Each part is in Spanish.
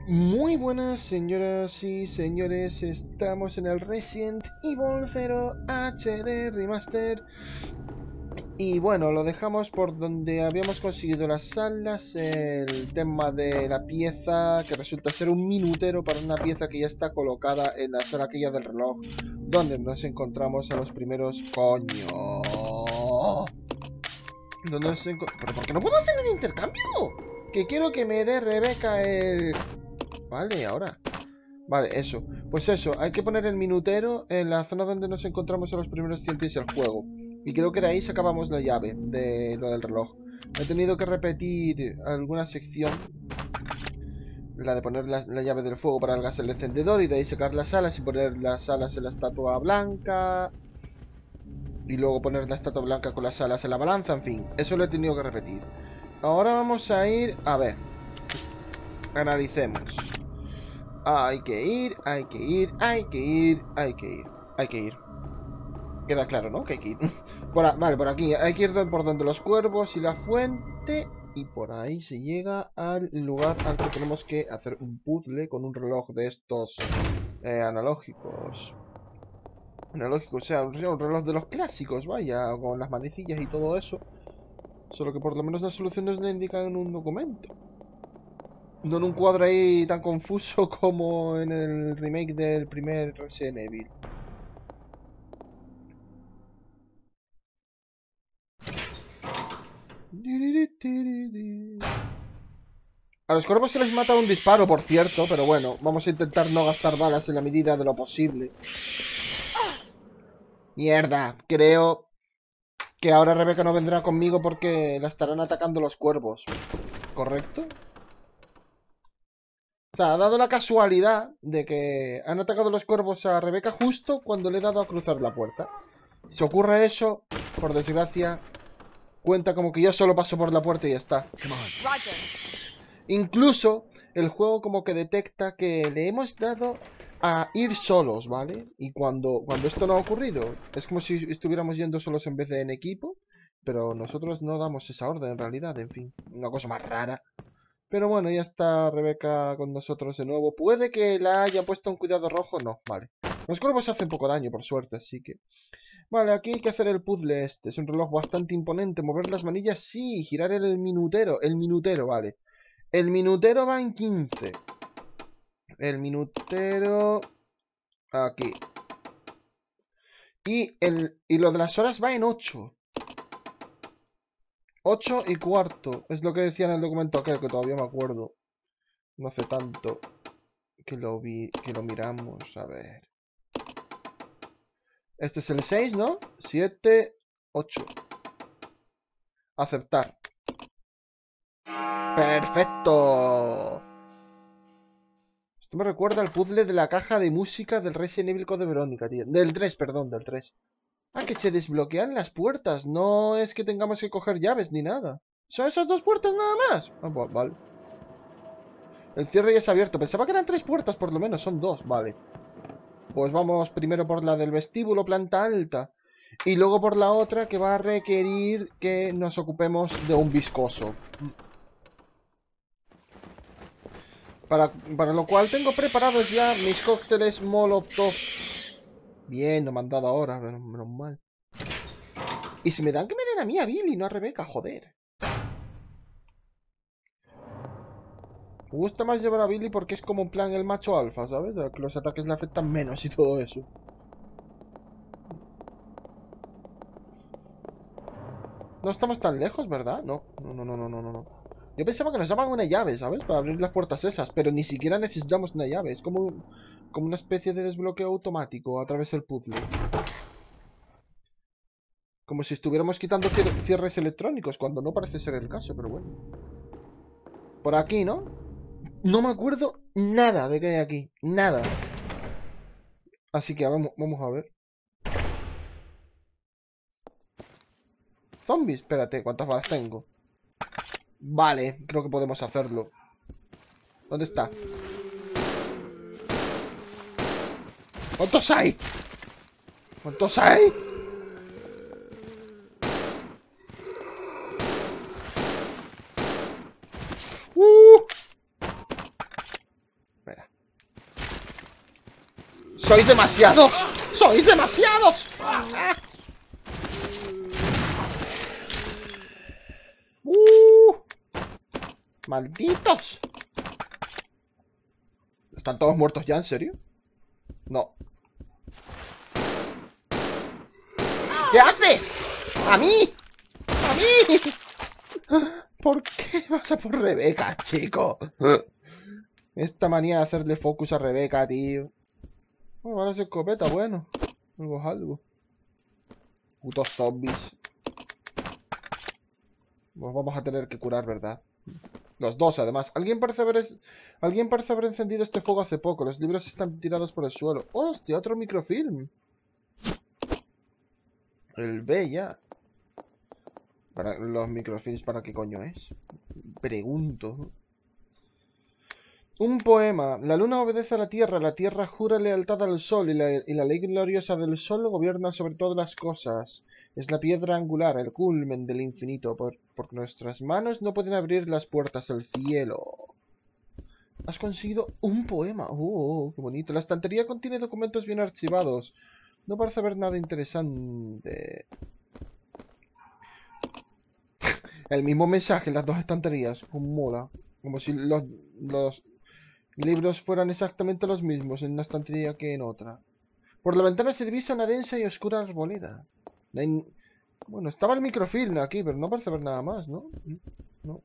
Muy buenas señoras y señores, estamos en el Resident Evil 0 HD Remaster. Y bueno, lo dejamos por donde habíamos conseguido las salas, el tema de la pieza, que resulta ser un minutero para una pieza que ya está colocada en la sala aquella del reloj, donde nos encontramos a los primeros... ¡Coño! ¿Dónde nos ¿Pero por qué no puedo hacer el intercambio? Que quiero que me dé Rebeca el... Vale, ahora. Vale, eso. Pues eso, hay que poner el minutero en la zona donde nos encontramos en los primeros 100 del juego. Y creo que de ahí sacábamos la llave de lo del reloj. He tenido que repetir alguna sección. La de poner la llave del fuego para el gas del encendedor. Y de ahí sacar las alas y poner las alas en la estatua blanca. Y luego poner la estatua blanca con las alas en la balanza. En fin, eso lo he tenido que repetir. Ahora vamos a ir... A ver. Analicemos. Hay que ir, hay que ir, hay que ir, hay que ir, hay que ir. Queda claro, ¿no? Que hay que ir. Vale, por aquí. Hay que ir por donde los cuervos y la fuente. Y por ahí se llega al lugar al que tenemos que hacer un puzzle con un reloj de estos analógicos. Analógicos, o sea, un reloj de los clásicos, vaya, con las manecillas y todo eso. Solo que por lo menos las soluciones le indican en un documento. No en un cuadro ahí tan confuso como en el remake del primer Resident Evil. A los cuervos se les mata un disparo, por cierto, pero bueno, vamos a intentar no gastar balas en la medida de lo posible. Mierda, creo que ahora Rebeca no vendrá conmigo porque la estarán atacando los cuervos. ¿Correcto? O sea, ha dado la casualidad de que han atacado los cuervos a Rebeca justo cuando le he dado a cruzar la puerta. Si ocurre eso, por desgracia, cuenta como que yo solo paso por la puerta y ya está. Roger. Incluso el juego como que detecta que le hemos dado a ir solos, ¿vale? Y cuando esto no ha ocurrido, es como si estuviéramos yendo solos en vez de en equipo, pero nosotros no damos esa orden en realidad, en fin, una cosa más rara. Pero bueno, ya está Rebeca con nosotros de nuevo. ¿Puede que la haya puesto un cuidado rojo? No, vale. Los cuervos hacen poco daño, por suerte, así que... Vale, aquí hay que hacer el puzzle este. Es un reloj bastante imponente. Mover las manillas, sí. Girar el minutero. El minutero, vale. El minutero va en 15. El minutero... Aquí. Y lo de las horas va en 8. 8 y cuarto. Es lo que decía en el documento aquel, que todavía me acuerdo. No hace tanto que lo miramos. A ver. Este es el 6, ¿no? 7, 8. Aceptar. ¡Perfecto! Esto me recuerda al puzzle de la caja de música del Resident Evil Code Verónica, tío. Del 3, perdón, del 3. Ah, que se desbloquean las puertas. No es que tengamos que coger llaves ni nada. ¿Son esas dos puertas nada más? Ah, vale. El cierre ya es abierto. Pensaba que eran 3 puertas por lo menos. Son 2, vale. Pues vamos primero por la del vestíbulo, planta alta. Y luego por la otra que va a requerir que nos ocupemos de un viscoso. Para lo cual tengo preparados ya mis cócteles Molotov. Bien, no me han dado ahora, pero menos mal. Y si me dan, que me den a mí, a Billy, no a Rebeca, joder. Me gusta más llevar a Billy porque es como en plan el macho alfa, ¿sabes? Que los ataques le afectan menos y todo eso. No estamos tan lejos, ¿verdad? No. Yo pensaba que nos daban una llave, ¿sabes? Para abrir las puertas esas, pero ni siquiera necesitamos una llave. Es como una especie de desbloqueo automático a través del puzzle. Como si estuviéramos quitando cierres electrónicos, cuando no parece ser el caso, pero bueno. Por aquí, ¿no? No me acuerdo nada de qué hay aquí. Nada. Así que vamos a ver. Zombies, espérate, ¿cuántas balas tengo? Vale, creo que podemos hacerlo. ¿Dónde está? ¿Cuántos hay? ¿Cuántos hay? ¡Sois demasiados! ¡Sois demasiados! ¡Ah! ¡Malditos! ¿Están todos muertos ya? ¿En serio? No. ¿Qué haces? ¡A mí! ¡A mí! ¿Por qué vas a por Rebeca, chico? Esta manía de hacerle focus a Rebeca, tío. Bueno, ahora es escopeta, bueno. Algo es algo. Putos zombies. Nos vamos a tener que curar, ¿verdad? Los dos, además. Alguien parece haber encendido este fuego hace poco. Los libros están tirados por el suelo. ¡Hostia! Otro microfilm. El B ya. Para los microfilms, ¿para qué coño es? Pregunto. Un poema. La luna obedece a la tierra jura lealtad al sol y la ley gloriosa del sol gobierna sobre todas las cosas. Es la piedra angular, el culmen del infinito. Por nuestras manos no pueden abrir las puertas del cielo. Has conseguido un poema. ¡Oh, qué bonito! La estantería contiene documentos bien archivados. No parece haber nada interesante. El mismo mensaje en las dos estanterías. Mola. Como si los libros fueran exactamente los mismos en una estantería que en otra. Por la ventana se divisa una densa y oscura arboleda. Bueno, estaba el microfilm aquí, pero no parece haber nada más, ¿no? No.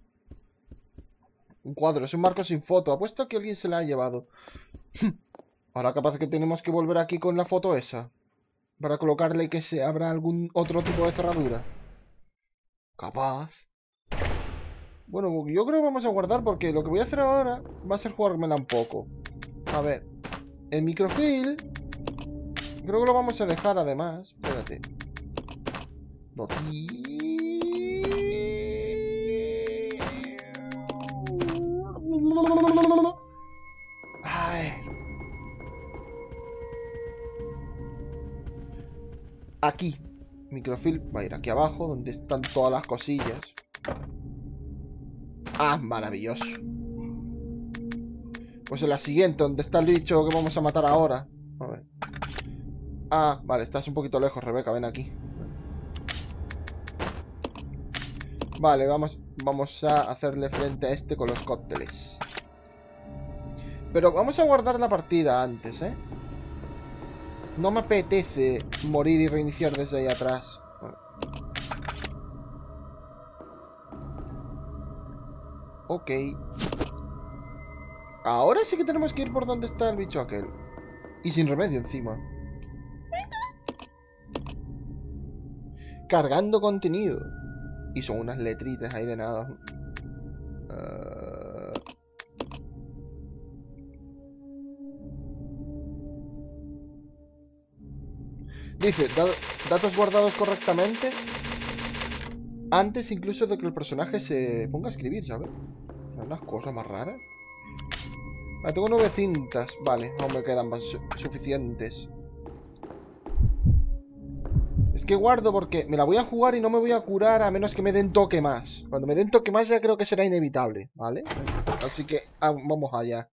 Un cuadro, es un marco sin foto. Apuesto que alguien se la ha llevado. Ahora capaz que tenemos que volver aquí con la foto esa. Para colocarle que se abra algún otro tipo de cerradura. Capaz. Bueno, yo creo que vamos a guardar porque lo que voy a hacer ahora va a ser jugármela un poco. A ver. El microfilm creo que lo vamos a dejar además. Espérate. A ver. Aquí. Microfilm va a ir aquí abajo, donde están todas las cosillas. Ah, maravilloso. Pues en la siguiente, donde está el bicho que vamos a matar ahora. A ver. Ah, vale, estás un poquito lejos, Rebeca, ven aquí. Vale, vamos a hacerle frente a este con los cócteles. Pero vamos a guardar la partida antes, ¿eh? No me apetece morir y reiniciar desde ahí atrás. Ok. Ahora sí que tenemos que ir por donde está el bicho aquel. Y sin remedio encima. Cargando contenido. Y son unas letritas ahí de nada. Dice, datos guardados correctamente. Antes incluso de que el personaje se ponga a escribir, ¿sabes? Unas cosas más raras. Ah, tengo 9 cintas. Vale, aún me quedan más suficientes. Es que guardo porque me la voy a jugar y no me voy a curar a menos que me den toque más. Cuando me den toque más ya creo que será inevitable, ¿vale? Así que vamos allá.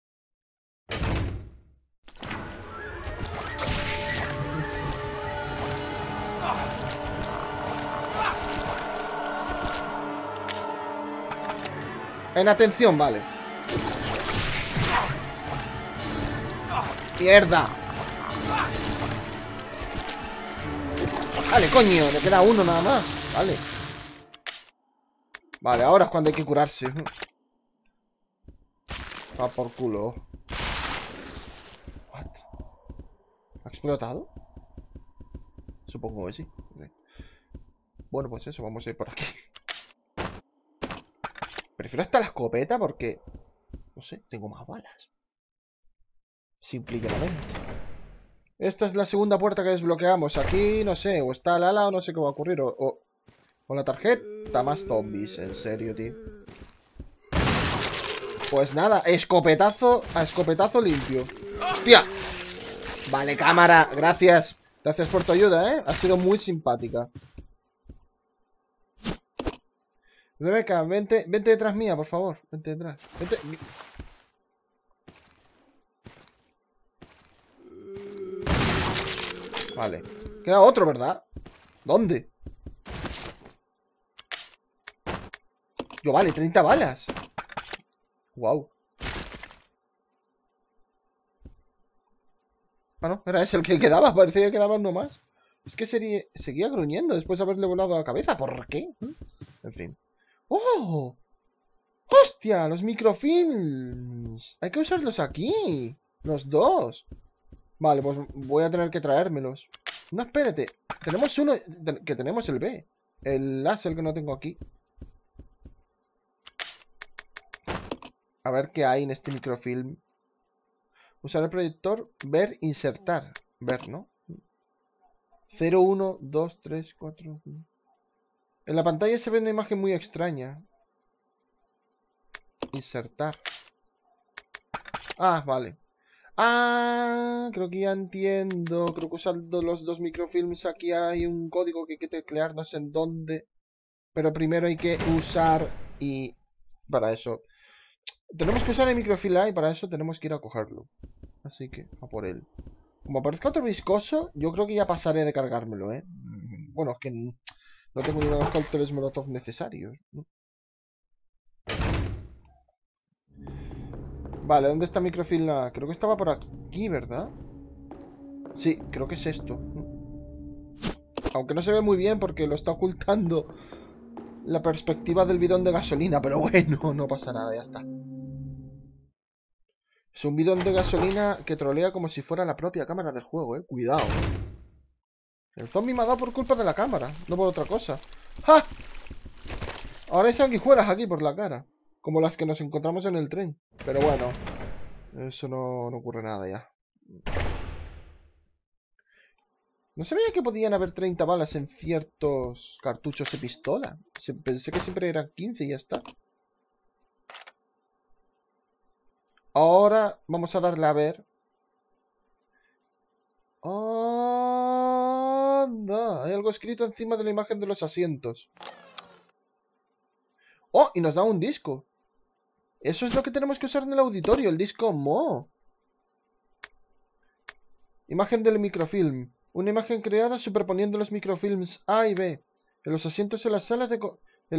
En atención, vale. ¡Mierda! Vale, coño, le queda uno nada más. Vale. Vale, ahora es cuando hay que curarse. Va por culo. What? ¿Ha explotado? Supongo que sí. Bueno, pues eso, vamos a ir por aquí. Prefiero hasta la escopeta porque... No sé, tengo más balas. Simple y llanamente. Esta es la segunda puerta que desbloqueamos. Aquí, no sé, o está el ala o no sé qué va a ocurrir. O la tarjeta, más zombies. En serio, tío. Pues nada, escopetazo a escopetazo limpio. ¡Hostia! Vale, cámara, gracias. Gracias por tu ayuda, ¿eh? Ha sido muy simpática. Rebeca, vente detrás mía, por favor. Vente detrás. Vente. Vale. Queda otro, ¿verdad? ¿Dónde? Yo, vale, 30 balas. Wow. Ah, no, era ese el que quedaba. Parecía que quedaba uno más. Es que seguía gruñendo después de haberle volado a la cabeza. ¿Por qué? En fin. ¡Oh! ¡Hostia! Los microfilms. Hay que usarlos aquí. Los dos. Vale, pues voy a tener que traérmelos. No, espérate. Tenemos uno que tenemos el B. El A es el que no tengo aquí. A ver qué hay en este microfilm. Usar el proyector. Ver, insertar. Ver, ¿no? 0, 1, 2, 3, 4. En la pantalla se ve una imagen muy extraña. Insertar. Ah, vale. Ah, creo que ya entiendo. Creo que usando los dos microfilms aquí hay un código que hay que teclear, no sé en dónde. Pero primero hay que usar y... Para eso. Tenemos que usar el microfilm A y para eso tenemos que ir a cogerlo. Así que, a por él. Como aparezca otro viscoso, yo creo que ya pasaré de cargármelo, ¿eh? Bueno, es que no tengo ni los cócteles molotov necesarios, ¿no? Vale, ¿dónde está microfilm A? Creo que estaba por aquí, ¿verdad? Sí, creo que es esto. Aunque no se ve muy bien porque lo está ocultando la perspectiva del bidón de gasolina. Pero bueno, no pasa nada, ya está. Es un bidón de gasolina que trolea como si fuera la propia cámara del juego, Cuidado. El zombie me ha dado por culpa de la cámara, no por otra cosa. ¡Ja! Ahora hay sanguijuelas aquí por la cara. Como las que nos encontramos en el tren. Pero bueno, eso no ocurre nada ya. No sabía que podían haber 30 balas en ciertos cartuchos de pistola. Pensé que siempre eran 15 y ya está. Ahora vamos a darle a ver. ¡Anda! Hay algo escrito encima de la imagen de los asientos. ¡Oh! Y nos da un disco. Eso es lo que tenemos que usar en el auditorio, el disco Mo. Imagen del microfilm. Una imagen creada superponiendo los microfilms A y B. En los asientos de la sala de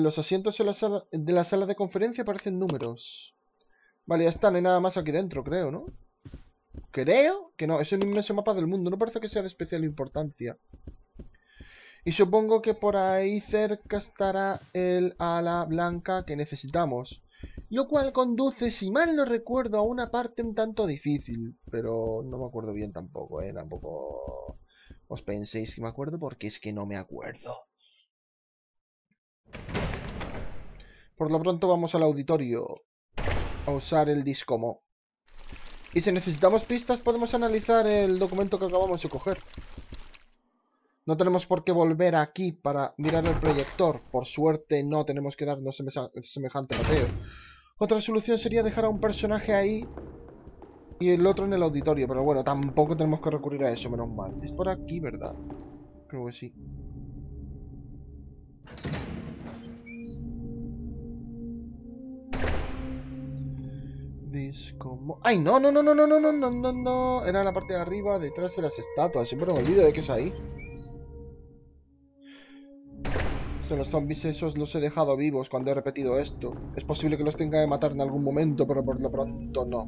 conferencia aparecen números. Vale, ya está, no hay nada más aquí dentro, creo, ¿no? Creo que no, es un inmenso mapa del mundo. No parece que sea de especial importancia. Y supongo que por ahí cerca estará el ala blanca que necesitamos. Lo cual conduce, si mal no recuerdo, a una parte un tanto difícil. Pero no me acuerdo bien tampoco, Tampoco os penséis que me acuerdo porque es que no me acuerdo. Por lo pronto vamos al auditorio a usar el disco Mo. Y si necesitamos pistas podemos analizar el documento que acabamos de coger. No tenemos por qué volver aquí para mirar el proyector. Por suerte no tenemos que darnos semejante pateo. Otra solución sería dejar a un personaje ahí y el otro en el auditorio. Pero bueno, tampoco tenemos que recurrir a eso, menos mal. Es por aquí, ¿verdad? Creo que sí. ¡Ay, no, no, no, no, no, no, no, no, no, no! Era la parte de arriba, detrás de las estatuas. Siempre me olvido de que es ahí. Los zombies esos los he dejado vivos cuando he repetido esto. Es posible que los tenga que matar en algún momento, pero por lo pronto no.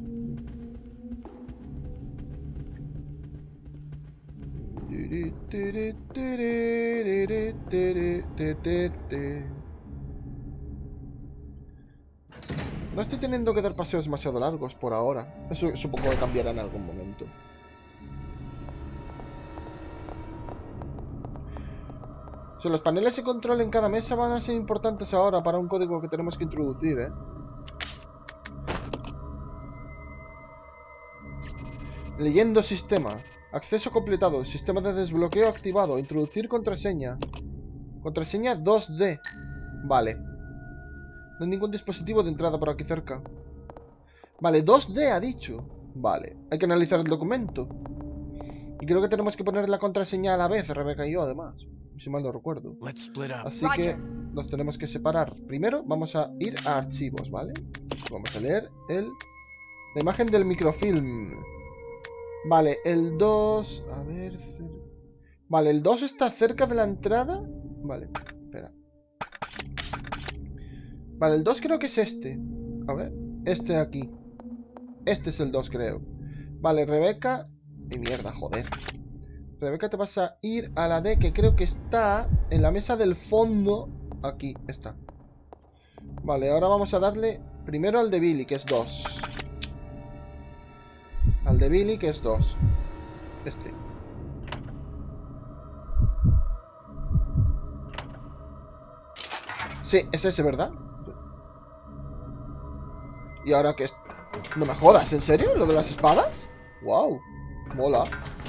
No estoy teniendo que dar paseos demasiado largos por ahora. Eso supongo que cambiará en algún momento. Los paneles de control en cada mesa van a ser importantes ahora para un código que tenemos que introducir, Leyendo sistema. Acceso completado. Sistema de desbloqueo activado. Introducir contraseña. Contraseña 2D. Vale. No hay ningún dispositivo de entrada por aquí cerca. Vale, 2D ha dicho. Vale. Hay que analizar el documento. Y creo que tenemos que poner la contraseña a la vez, Rebeca y yo, además. Si mal no recuerdo. Así que nos tenemos que separar. Primero vamos a ir a archivos, ¿vale? Vamos a leer la imagen del microfilm. Vale, el 2... A ver... Vale, el 2 está cerca de la entrada. Vale, espera. Vale, el 2 creo que es este. A ver, este de aquí. Este es el 2, creo. Vale, Rebeca. ¡Y mierda, joder! Rebeca, te vas a ir a la D, que creo que está en la mesa del fondo. Aquí, está. Vale, ahora vamos a darle primero al de Billy, que es 2. Al de Billy, que es 2. Este. Sí, es ese, ¿verdad? Y ahora que es... No me jodas, ¿en serio? ¿Lo de las espadas? ¡Wow! Mola.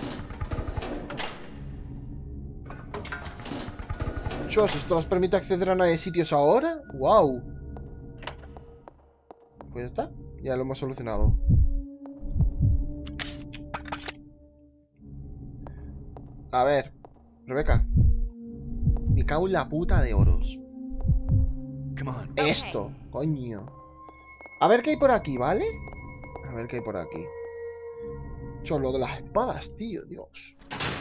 Chos, ¿esto nos permite acceder a 9 sitios ahora? ¡Wow! Pues ya está. Ya lo hemos solucionado. A ver, Rebeca. Me cago en la puta de oros. Esto, coño. A ver qué hay por aquí, ¿vale? A ver qué hay por aquí. Chos, lo de las espadas, tío, Dios.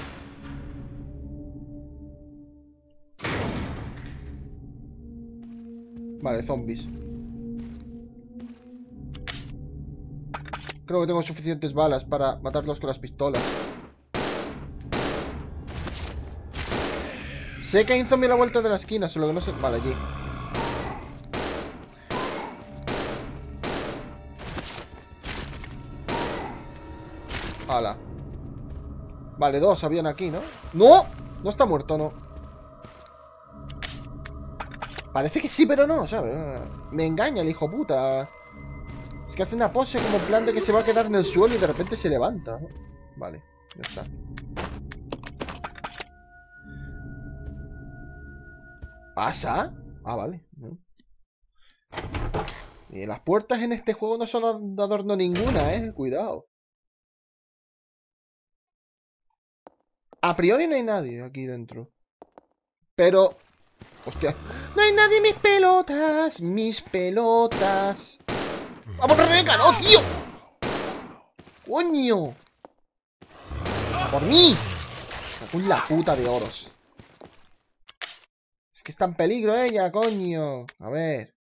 Vale, zombies. Creo que tengo suficientes balas para matarlos con las pistolas. Sé que hay un zombie a la vuelta de la esquina, solo que no sé... Vale, allí. Hala. Vale, 2 habían aquí, ¿no? ¡No! No está muerto, no. Parece que sí, pero no, ¿sabes? Me engaña el hijo puta. Es que hace una pose como en plan de que se va a quedar en el suelo y de repente se levanta, ¿no? Vale, ya está. ¿Pasa? Ah, vale. Y las puertas en este juego no son de adorno ninguna, Cuidado. A priori no hay nadie aquí dentro. Pero... Hostia. ¡No hay nadie! ¡Mis pelotas! ¡Mis pelotas! ¡Vamos, Rebeca! ¡No, tío! ¡Coño! ¡Por mí! Me cago en la puta de oros. Es que está en peligro ella, coño. A ver.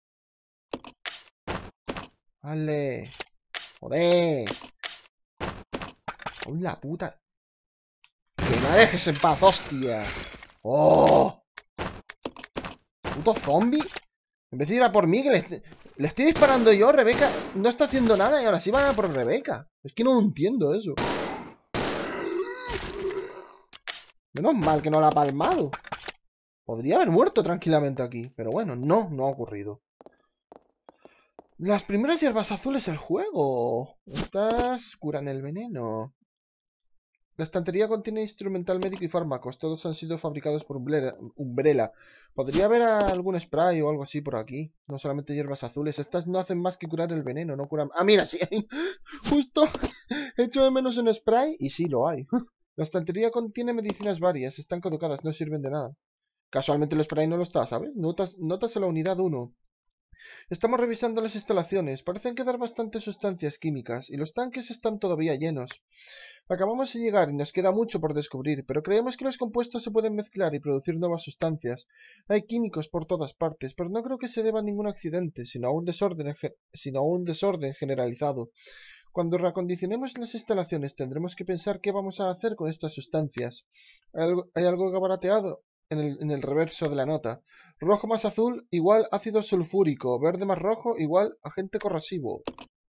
Vale. Joder. Con la puta. Que me dejes en paz, hostia. ¡Oh! Puto zombie. En vez de ir a por mí, que le estoy disparando yo, Rebeca no está haciendo nada y ahora sí van a por Rebeca. Es que no entiendo eso. Menos mal que no la ha palmado. Podría haber muerto tranquilamente aquí. Pero bueno, no ha ocurrido. Las primeras hierbas azules del juego. Estas curan el veneno. La estantería contiene instrumental médico y fármacos. Todos han sido fabricados por Umbrella. Podría haber algún spray o algo así por aquí. No solamente hierbas azules. Estas no hacen más que curar el veneno, no curan... ¡Ah, mira! Sí, justo he hecho de menos un spray y sí, lo hay. La estantería contiene medicinas varias. Están caducadas, no sirven de nada. Casualmente el spray no lo está, ¿sabes? Notas a la unidad 1. Estamos revisando las instalaciones. Parecen quedar bastantes sustancias químicas y los tanques están todavía llenos. Acabamos de llegar y nos queda mucho por descubrir, pero creemos que los compuestos se pueden mezclar y producir nuevas sustancias. Hay químicos por todas partes, pero no creo que se deba a ningún accidente, sino a un desorden generalizado. Cuando reacondicionemos las instalaciones tendremos que pensar qué vamos a hacer con estas sustancias. Hay algo gabarateado en el reverso de la nota. Rojo más azul igual ácido sulfúrico. Verde más rojo igual agente corrosivo.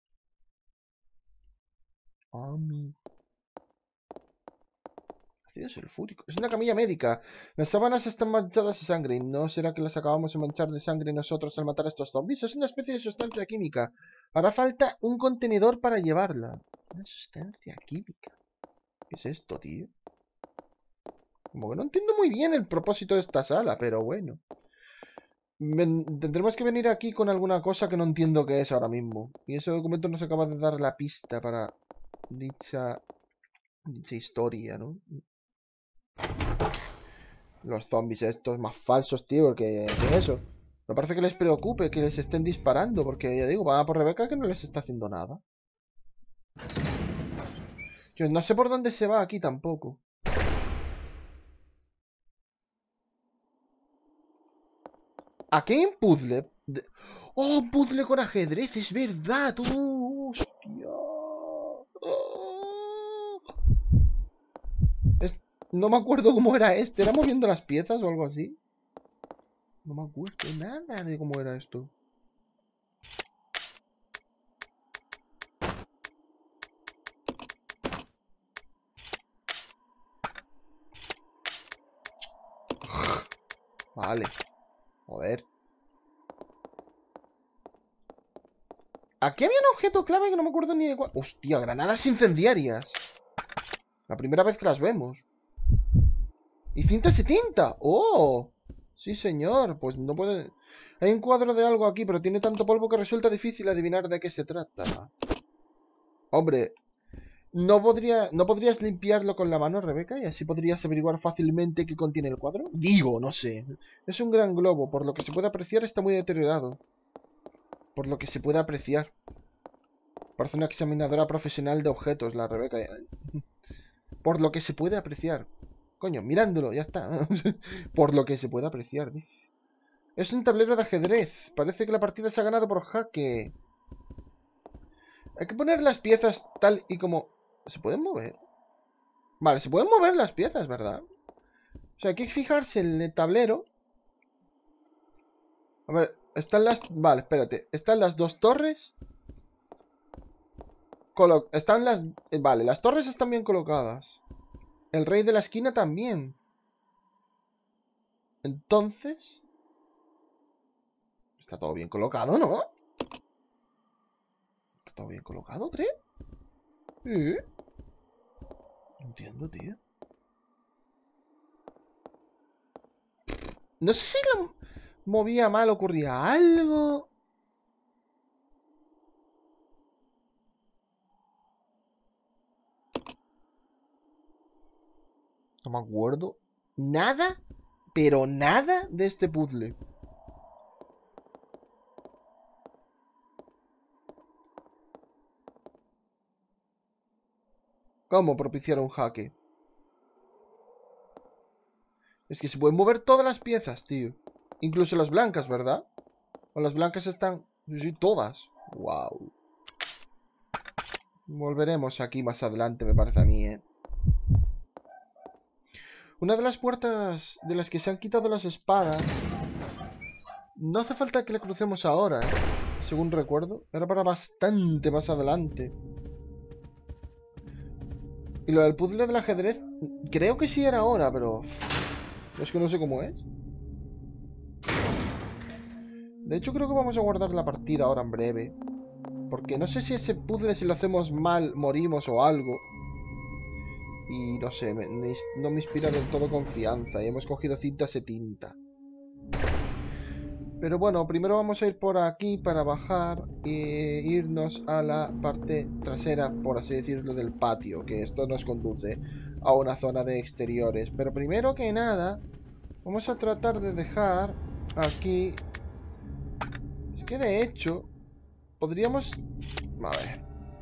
Ácido sulfúrico. Es una camilla médica. Las sábanas están manchadas de sangre. ¿No será que las acabamos de manchar de sangre nosotros al matar a estos zombies? Es una especie de sustancia química. Hará falta un contenedor para llevarla. Una sustancia química. ¿Qué es esto, tío? Como que no entiendo muy bien el propósito de esta sala, pero bueno. Tendremos que venir aquí con alguna cosa que no entiendo qué es ahora mismo. Y ese documento nos acaba de dar la pista para dicha historia, ¿no? Los zombies estos más falsos, tío, ¿qué es eso? Me parece que les preocupe que les estén disparando, porque ya digo, van a por Rebeca que no les está haciendo nada. Yo no sé por dónde se va aquí tampoco. Aquí hay un puzzle. ¡Oh, un puzzle con ajedrez! ¡Es verdad! ¡Hostia! Oh. No me acuerdo cómo era este. ¿Era moviendo las piezas o algo así? No me acuerdo nada de cómo era esto. Vale. Joder. Aquí había un objeto clave que no me acuerdo ni de cuál. Hostia, granadas incendiarias. La primera vez que las vemos. Y cinta 70. ¡Oh! Sí, señor. Pues no puede... Hay un cuadro de algo aquí, pero tiene tanto polvo que resulta difícil adivinar de qué se trata. Hombre, ¿no podrías limpiarlo con la mano, Rebeca? Y así podrías averiguar fácilmente qué contiene el cuadro. Digo, no sé. Es un gran globo. Por lo que se puede apreciar, está muy deteriorado. Por lo que se puede apreciar. Parece una examinadora profesional de objetos, la Rebeca. Por lo que se puede apreciar. Coño, mirándolo, ya está. Por lo que se puede apreciar, dice. Es un tablero de ajedrez. Parece que la partida se ha ganado por jaque. Hay que poner las piezas tal y como... ¿Se pueden mover? Vale, se pueden mover las piezas, ¿verdad? O sea, hay que fijarse en el tablero. A ver, están las... Vale, espérate. Están las dos torres. Están las... Vale, las torres están bien colocadas. El rey de la esquina también. Entonces... Está todo bien colocado, ¿no? ¿Está todo bien colocado, creo? ¿Eh? No entiendo, tío. No sé si lo movía mal, ocurría algo. No me acuerdo nada, pero nada de este puzzle. ¿Cómo propiciar un jaque? Es que se pueden mover todas las piezas, tío. Incluso las blancas, ¿verdad? O las blancas están... Sí, todas. Wow. Volveremos aquí más adelante, me parece a mí, ¿eh? Una de las puertas de las que se han quitado las espadas... No hace falta que la crucemos ahora, ¿eh? Según recuerdo. Era para bastante más adelante. Y lo del puzzle del ajedrez... Creo que sí era ahora, pero... Es que no sé cómo es. De hecho, creo que vamos a guardar la partida ahora en breve. Porque no sé si ese puzzle, si lo hacemos mal, morimos o algo. Y no sé, no me inspira del todo confianza. Y hemos cogido cinta 70. Pero bueno, primero vamos a ir por aquí para bajar e irnos a la parte trasera, por así decirlo, del patio. Que esto nos conduce a una zona de exteriores. Pero primero que nada, vamos a tratar de dejar aquí... Es que de hecho, podríamos... A ver...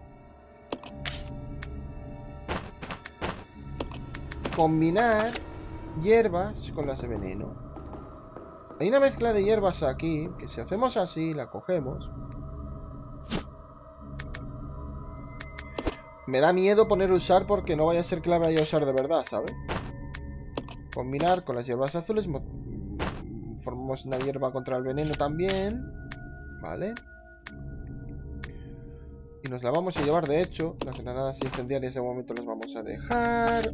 Combinar hierbas con las de veneno. Hay una mezcla de hierbas aquí, que si hacemos así, la cogemos. Me da miedo poner usar porque no vaya a ser que la vaya a usar de verdad, ¿sabes? Combinar con las hierbas azules. Formamos una hierba contra el veneno también. Vale. Y nos la vamos a llevar, de hecho. Las granadas incendiarias de momento las vamos a dejar.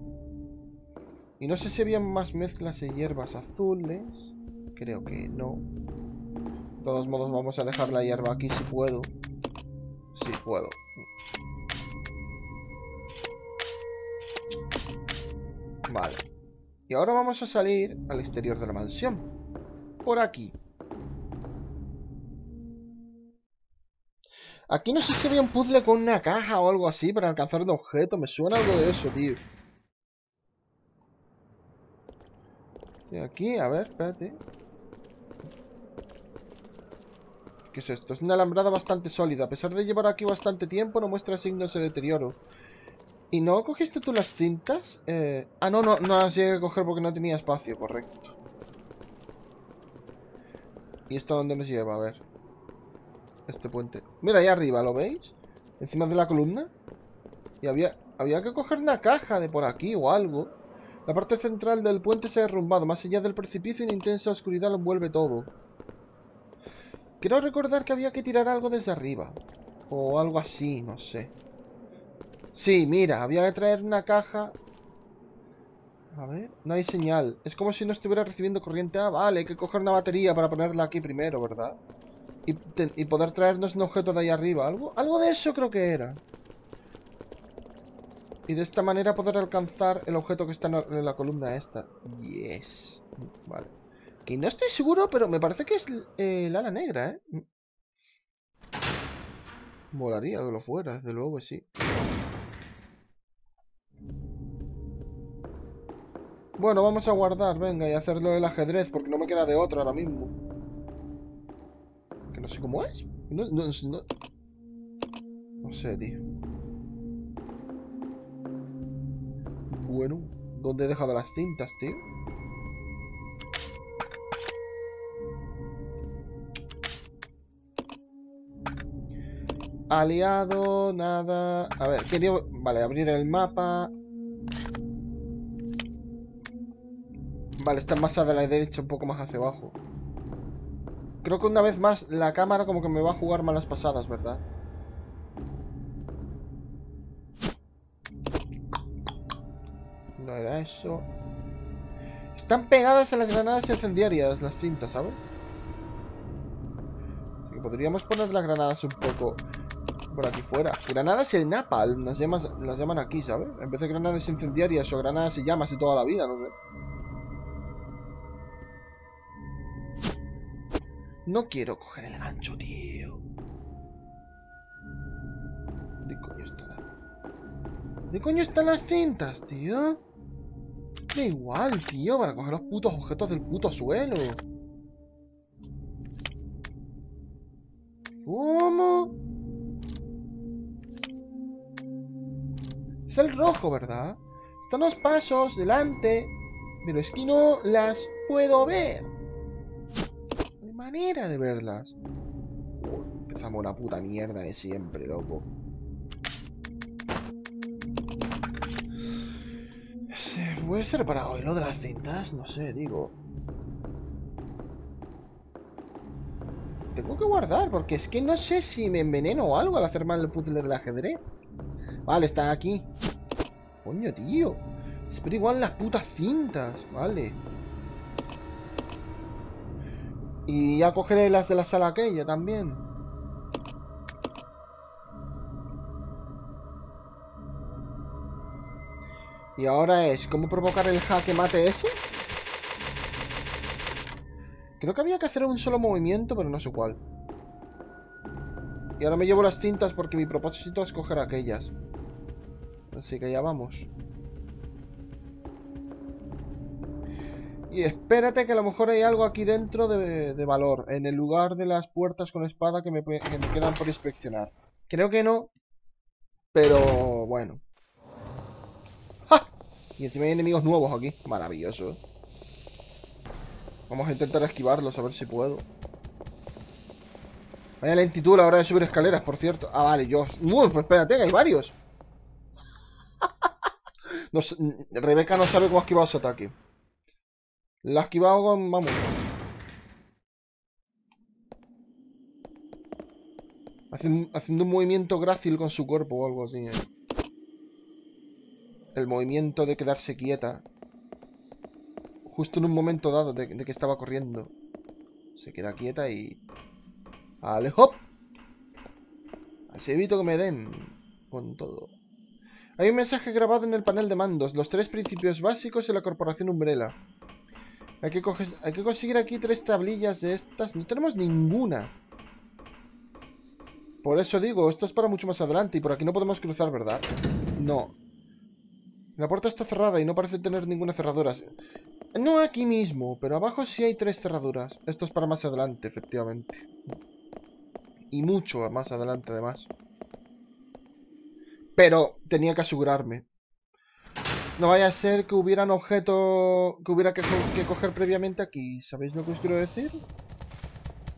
Y no sé si había más mezclas de hierbas azules. Creo que no. De todos modos vamos a dejar la hierba aquí si puedo. Si puedo. Vale. Y ahora vamos a salir al exterior de la mansión. Por aquí. Aquí no sé si había un puzzle con una caja o algo así para alcanzar un objeto. Me suena algo de eso, tío. Y aquí, a ver, espérate. ¿Qué es esto? Es una alambrada bastante sólida. A pesar de llevar aquí bastante tiempo, no muestra signos de deterioro. ¿Y no cogiste tú las cintas? No las llegué a coger porque no tenía espacio, correcto. ¿Y esto a dónde nos lleva? A ver. Este puente. Mira, ahí arriba, ¿lo veis? Encima de la columna. Y había que coger una caja de por aquí o algo. La parte central del puente se ha derrumbado. Más allá del precipicio, una intensa oscuridad lo envuelve todo. Quiero recordar que había que tirar algo desde arriba. O algo así, no sé. Sí, mira, había que traer una caja. A ver, no hay señal. Es como si no estuviera recibiendo corriente. Ah, vale, hay que coger una batería para ponerla aquí primero, ¿verdad? Y poder traernos un objeto de ahí arriba. Algo de eso creo que era. Y de esta manera poder alcanzar el objeto que está en la columna esta. Yes. Vale. Que no estoy seguro, pero me parece que es el ala negra, ¿eh? Molaría que lo fuera, desde luego, sí. Bueno, vamos a guardar, venga, y hacerlo el ajedrez, porque no me queda de otra ahora mismo. Que no sé cómo es. No sé, tío. Bueno, ¿dónde he dejado las cintas, tío? Aliado, nada... A ver, quería... Vale, abrir el mapa. Vale, está más a la derecha, un poco más hacia abajo. Creo que una vez más la cámara como que me va a jugar malas pasadas, ¿verdad? No era eso. Están pegadas a las granadas incendiarias, las cintas, ¿sabes? Así que podríamos poner las granadas un poco por aquí fuera. Granadas y napalm, las llaman aquí, ¿sabes? En vez de granadas incendiarias o granadas y llamas de toda la vida, no sé. No quiero coger el gancho, tío. ¿Dónde coño está? ¿Dónde coño están las cintas, tío? Da igual, tío, para coger los putos objetos del puto suelo. ¿Cómo? Es el rojo, ¿verdad? Están los pasos delante, pero es que no las puedo ver. No hay manera de verlas. Empezamos una puta mierda de siempre, loco. ¿Puede ser para hoy lo de las cintas? No sé, digo. Tengo que guardar, porque es que no sé si me enveneno o algo al hacer mal el puzzle del ajedrez. Vale, está aquí. Coño, tío. Espero igual las putas cintas. Vale. Y ya cogeré las de la sala aquella también. Y ahora es, ¿cómo provocar el jaque mate ese? Creo que había que hacer un solo movimiento, pero no sé cuál. Y ahora me llevo las cintas porque mi propósito es coger aquellas. Así que ya vamos. Y espérate que a lo mejor hay algo aquí dentro de valor. En el lugar de las puertas con espada que me quedan por inspeccionar. Creo que no. Pero bueno. ¡Ja! Y encima hay enemigos nuevos aquí. Maravilloso. Vamos a intentar esquivarlos, a ver si puedo. Vaya lentitud a la hora de subir escaleras, por cierto. Ah, vale, yo... pues espérate, que hay varios. No sé, Rebeca no sabe cómo ha esquivado ese ataque. La ha esquivado con... Vamos. Haciendo un movimiento grácil con su cuerpo o algo así. El movimiento de quedarse quieta. Justo en un momento dado de que estaba corriendo. Se queda quieta y... ¡Ale, hop! Así evito que me den con todo. Hay un mensaje grabado en el panel de mandos. Los 3 principios básicos de la corporación Umbrella. Hay que conseguir aquí 3 tablillas de estas. No tenemos ninguna. Por eso digo, esto es para mucho más adelante. Y por aquí no podemos cruzar, ¿verdad? No. La puerta está cerrada y no parece tener ninguna cerradura. No aquí mismo, pero abajo sí hay 3 cerraduras. Esto es para más adelante, efectivamente. Y mucho más adelante, además. Pero tenía que asegurarme. No vaya a ser que hubiera un objeto que hubiera que coger previamente aquí. ¿Sabéis lo que os quiero decir?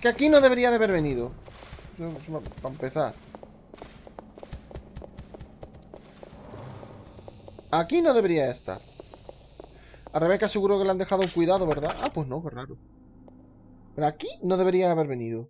que aquí no debería de haber venido. Eso es para empezar. Aquí no debería estar. A Rebeca seguro que le han dejado un cuidado, ¿verdad? Ah, pues no, qué raro. Pero aquí no debería haber venido.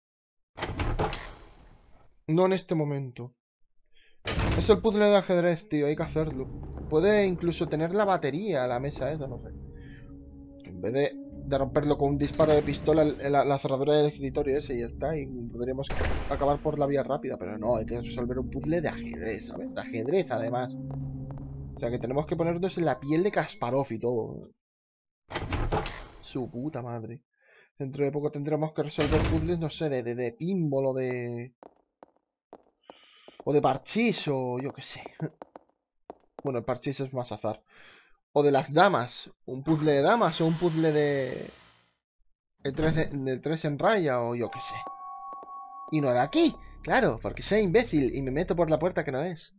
No en este momento. Es el puzzle de ajedrez, tío. Hay que hacerlo. Puede incluso tener la batería, la mesa esa, no sé. En vez de romperlo con un disparo de pistola, la cerradura del escritorio ese y ya está. Y podríamos acabar por la vía rápida. Pero no, hay que resolver un puzzle de ajedrez, ¿sabes? De ajedrez, además. O sea que tenemos que ponernos en la piel de Kasparov y todo. Su puta madre. Dentro de poco tendremos que resolver puzzles, no sé, de pinball o de... O de parchís o yo qué sé. Bueno, el parchís es más azar. O de las damas. Un puzzle de damas o un puzzle de... de 3 en raya o yo qué sé. Y no era aquí. Claro, porque soy imbécil y me meto por la puerta que no es.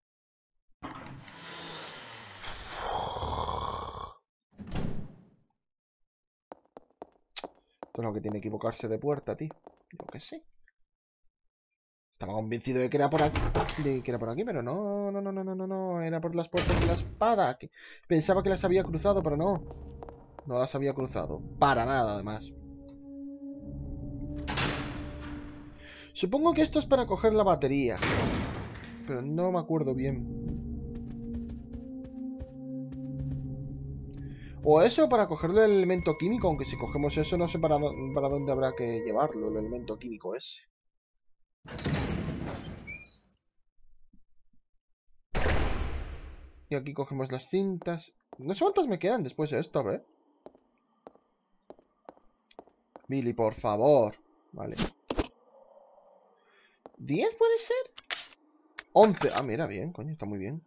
Esto es lo que tiene que equivocarse de puerta, tío. Yo qué sé. Estaba convencido de que era por aquí. De que era por aquí, pero no, no, no, no, no, no, no. Era por las puertas de la espada. Pensaba que las había cruzado, pero no. No las había cruzado. Para nada, además. Supongo que esto es para coger la batería. Pero no me acuerdo bien. O eso para cogerle el elemento químico. Aunque si cogemos eso no sé para dónde habrá que llevarlo. El elemento químico ese. Y aquí cogemos las cintas. No sé cuántas me quedan después de esto, a ver. Billy, por favor. Vale. ¿10 puede ser? 11. Ah, mira, bien, coño, está muy bien.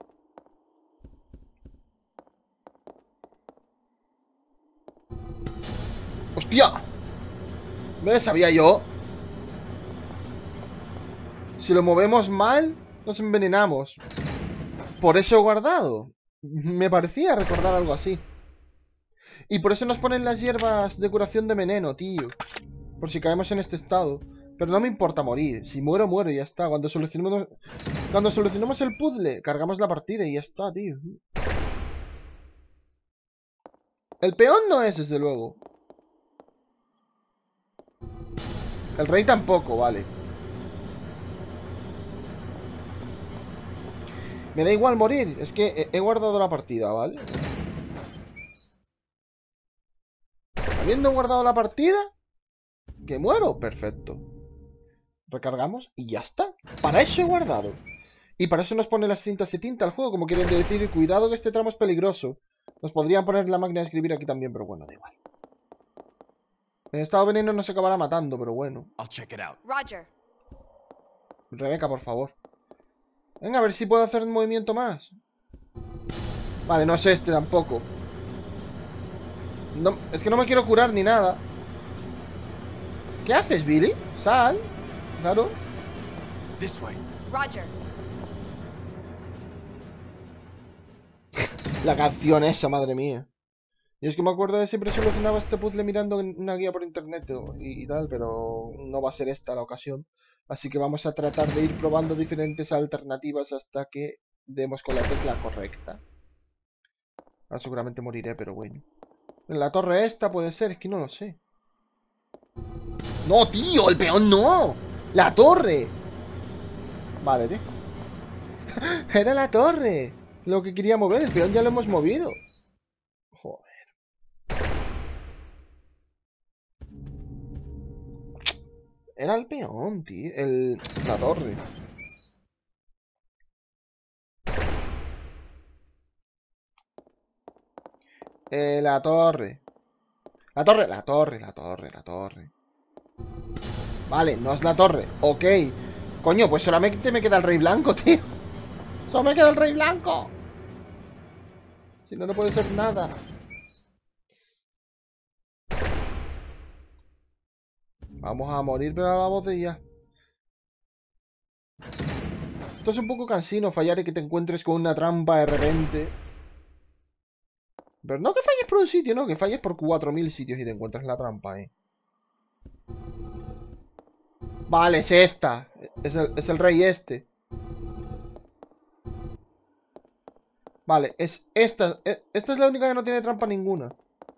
¡Hostia! ¿Me sabía yo? Si lo movemos mal, nos envenenamos. Por eso he guardado. Me parecía recordar algo así. Y por eso nos ponen las hierbas de curación de veneno, tío. Por si caemos en este estado. Pero no me importa morir. Si muero, muero y ya está. Cuando solucionemos el puzzle, cargamos la partida y ya está, tío. El peón no es, desde luego. El rey tampoco, vale. Me da igual morir. Es que he guardado la partida, ¿vale? Habiendo guardado la partida, que muero. Perfecto. Recargamos y ya está. Para eso he guardado. Y para eso nos pone las cintas de tinta al juego, como quieren decir, cuidado que este tramo es peligroso. Nos podrían poner la máquina de escribir aquí también, pero bueno, da igual. En estado de veneno nos acabará matando, pero bueno. Roger. Rebeca, por favor. Venga, a ver si puedo hacer un movimiento más. Vale, no es este tampoco. No, es que no me quiero curar ni nada. ¿Qué haces, Billy? Sal. Claro. Roger. La canción esa, madre mía. Y es que me acuerdo de siempre solucionaba este puzzle mirando una guía por internet y tal, pero no va a ser esta la ocasión. Así que vamos a tratar de ir probando diferentes alternativas hasta que demos con la tecla correcta. Ahora seguramente moriré, pero bueno. En la torre esta puede ser, es que no lo sé. ¡No, tío! ¡El peón no! ¡La torre! Vale, tío. ¡Era la torre! Lo que quería mover, el peón ya lo hemos movido. Joder. Era el peón, tío. La torre. La torre. La torre, la torre, la torre, la torre. Vale, no es la torre. Ok. Coño, pues solamente me queda el rey blanco, tío. Solo me queda el rey blanco. Si no, no puede ser nada. Vamos a morir, pero a la voz de ya. Esto es un poco cansino, fallar y que te encuentres con una trampa de repente. Pero no que falles por un sitio, no, que falles por 4000 sitios y te encuentres la trampa, Vale, es esta. Es el rey este. Vale, es esta. Esta es la única que no tiene trampa ninguna.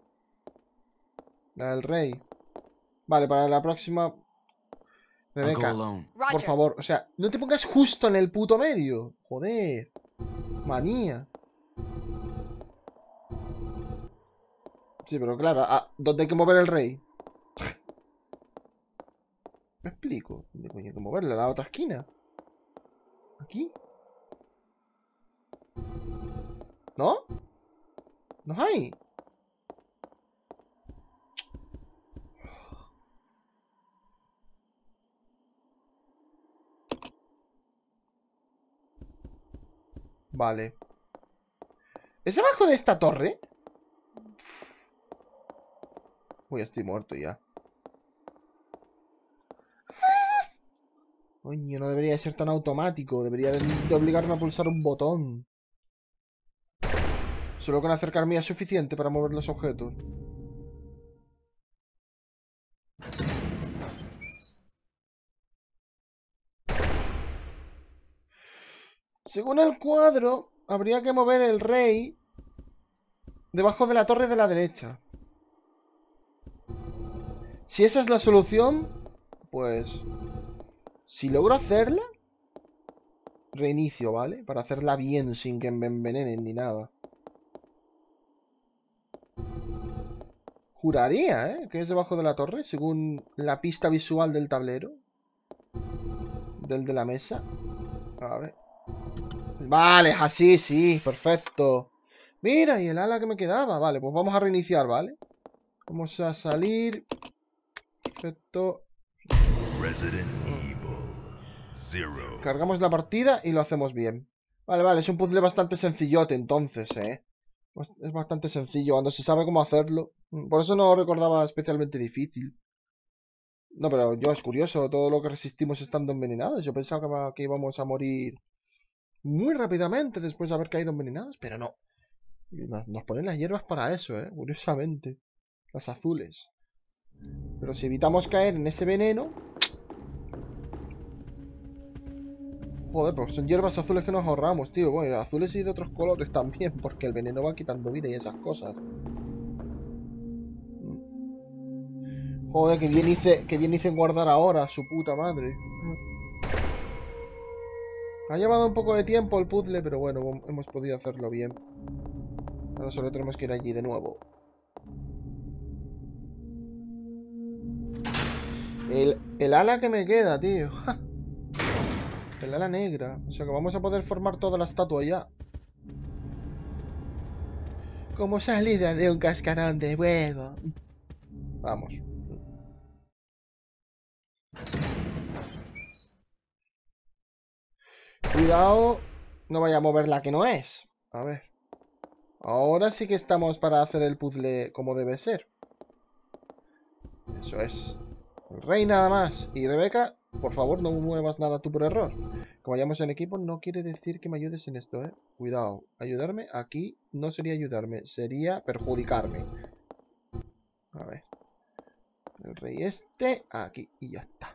La del rey. Vale, para la próxima... Rebeca, por favor, o sea, no te pongas justo en el puto medio. Joder. Manía. Sí, pero claro, ¿dónde hay que mover el rey? ¿Me explico? ¿Dónde coño hay que moverle? ¿A la otra esquina? ¿Aquí? ¿No? ¿No hay? Vale. ¿Es abajo de esta torre? Uy, estoy muerto ya. Coño, no debería de ser tan automático. Debería de obligarme a pulsar un botón. Solo con acercarme es suficiente para mover los objetos. Según el cuadro, habría que mover el rey debajo de la torre de la derecha. Si esa es la solución, pues... Si logro hacerla, reinicio, ¿vale? Para hacerla bien, sin que me envenenen ni nada. Juraría, ¿eh? Que es debajo de la torre, según la pista visual del tablero. Del de la mesa. A ver. Vale, así, sí, perfecto. Mira, y el ala que me quedaba. Vale, pues vamos a reiniciar, ¿vale? Vamos a salir. Perfecto. Resident Evil 0. Cargamos la partida y lo hacemos bien. Vale, vale, es un puzzle bastante sencillote entonces, ¿eh? Es bastante sencillo cuando se sabe cómo hacerlo. Por eso no lo recordaba especialmente difícil. No, pero yo es curioso todo lo que resistimos estando envenenados. Yo pensaba que íbamos a morir muy rápidamente después de haber caído envenenados, pero no. Nos ponen las hierbas para eso, curiosamente. Las azules. Pero si evitamos caer en ese veneno... Joder, pues son hierbas azules que nos ahorramos, tío. Bueno, azules y de otros colores también, porque el veneno va quitando vida y esas cosas. Joder, que bien hice en guardar ahora, su puta madre. Ha llevado un poco de tiempo el puzzle, pero bueno, hemos podido hacerlo bien. Ahora solo tenemos que ir allí de nuevo. El ala que me queda, tío. El ala negra. O sea que vamos a poder formar toda la estatua ya. Como salida de un cascarón de huevo. Vamos. Cuidado. No vaya a mover la que no es. A ver. Ahora sí que estamos para hacer el puzzle como debe ser. Eso es. El rey nada más. Y Rebeca, por favor, no muevas nada tú por error. Como vayamos en equipo, no quiere decir que me ayudes en esto, ¿eh? Cuidado. Ayudarme aquí no sería ayudarme, sería perjudicarme. A ver. El rey este, aquí. Y ya está.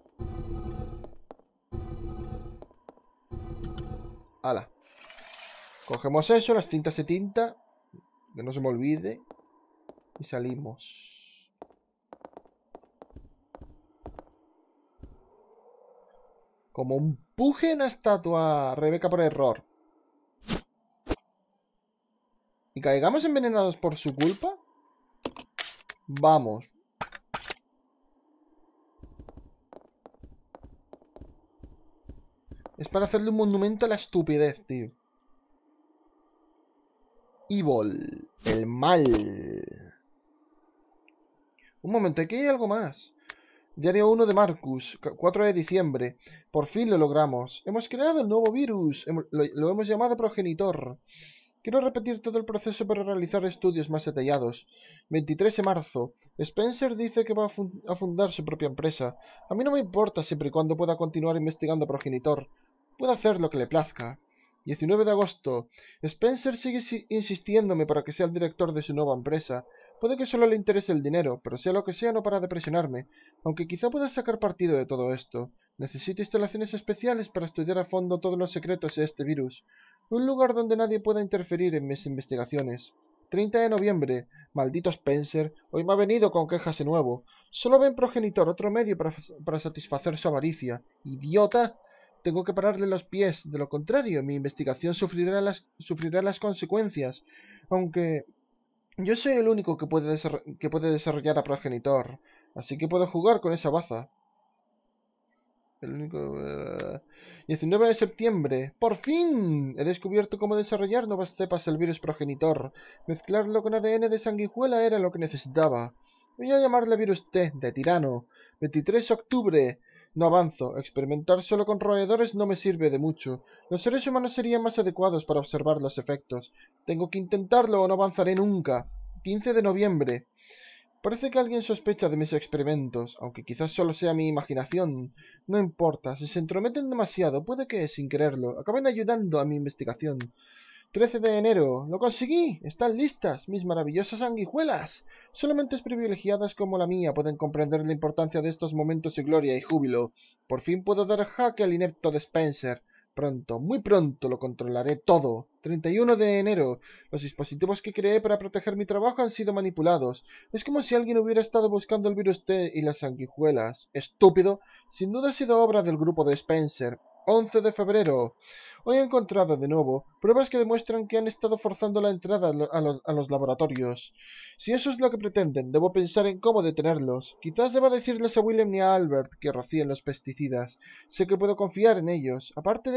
Hala. Cogemos eso, las tintas se tinta. Que no se me olvide. Y salimos. Como empuje una estatua Rebeca por error. ¿Y caigamos envenenados por su culpa? Vamos. Es para hacerle un monumento a la estupidez, tío. Evil. El mal. Un momento, aquí hay algo más. Diario 1 de Marcus, 4 de diciembre. Por fin lo logramos. Hemos creado el nuevo virus. Lo hemos llamado progenitor. Quiero repetir todo el proceso para realizar estudios más detallados. 23 de marzo. Spencer dice que va a fundar su propia empresa. A mí no me importa siempre y cuando pueda continuar investigando progenitor. Puedo hacer lo que le plazca. 19 de agosto. Spencer sigue insistiéndome para que sea el director de su nueva empresa. Puede que solo le interese el dinero, pero sea lo que sea no para de presionarme, aunque quizá pueda sacar partido de todo esto. Necesito instalaciones especiales para estudiar a fondo todos los secretos de este virus. Un lugar donde nadie pueda interferir en mis investigaciones. 30 de noviembre. Maldito Spencer, hoy me ha venido con quejas de nuevo. Solo ven progenitor, otro medio para satisfacer su avaricia. ¡Idiota! Tengo que pararle los pies, de lo contrario, mi investigación sufrirá las consecuencias. Aunque yo soy el único que puede desarrollar a progenitor, así que puedo jugar con esa baza. El único... 19 de septiembre. ¡Por fin! He descubierto cómo desarrollar nuevas cepas del virus progenitor. Mezclarlo con ADN de sanguijuela era lo que necesitaba. Voy a llamarle virus T, de tirano. 23 de octubre. No avanzo. Experimentar solo con roedores no me sirve de mucho. Los seres humanos serían más adecuados para observar los efectos. Tengo que intentarlo o no avanzaré nunca. 15 de noviembre. Parece que alguien sospecha de mis experimentos, aunque quizás solo sea mi imaginación. No importa, si se entrometen demasiado, puede que, sin quererlo, acaben ayudando a mi investigación. 13 de enero. ¡Lo conseguí! ¡Están listas! ¡Mis maravillosas sanguijuelas! Solo mentes privilegiadas como la mía pueden comprender la importancia de estos momentos de gloria y júbilo. Por fin puedo dar jaque al inepto de Spencer. Pronto, muy pronto lo controlaré todo. 31 de enero. Los dispositivos que creé para proteger mi trabajo han sido manipulados. Es como si alguien hubiera estado buscando el virus T y las sanguijuelas. Estúpido. Sin duda ha sido obra del grupo de Spencer. 11 de febrero. Hoy he encontrado de nuevo pruebas que demuestran que han estado forzando la entrada a los laboratorios. Si eso es lo que pretenden, debo pensar en cómo detenerlos. Quizás deba decirles a William y a Albert que rocíen los pesticidas. Sé que puedo confiar en ellos, aparte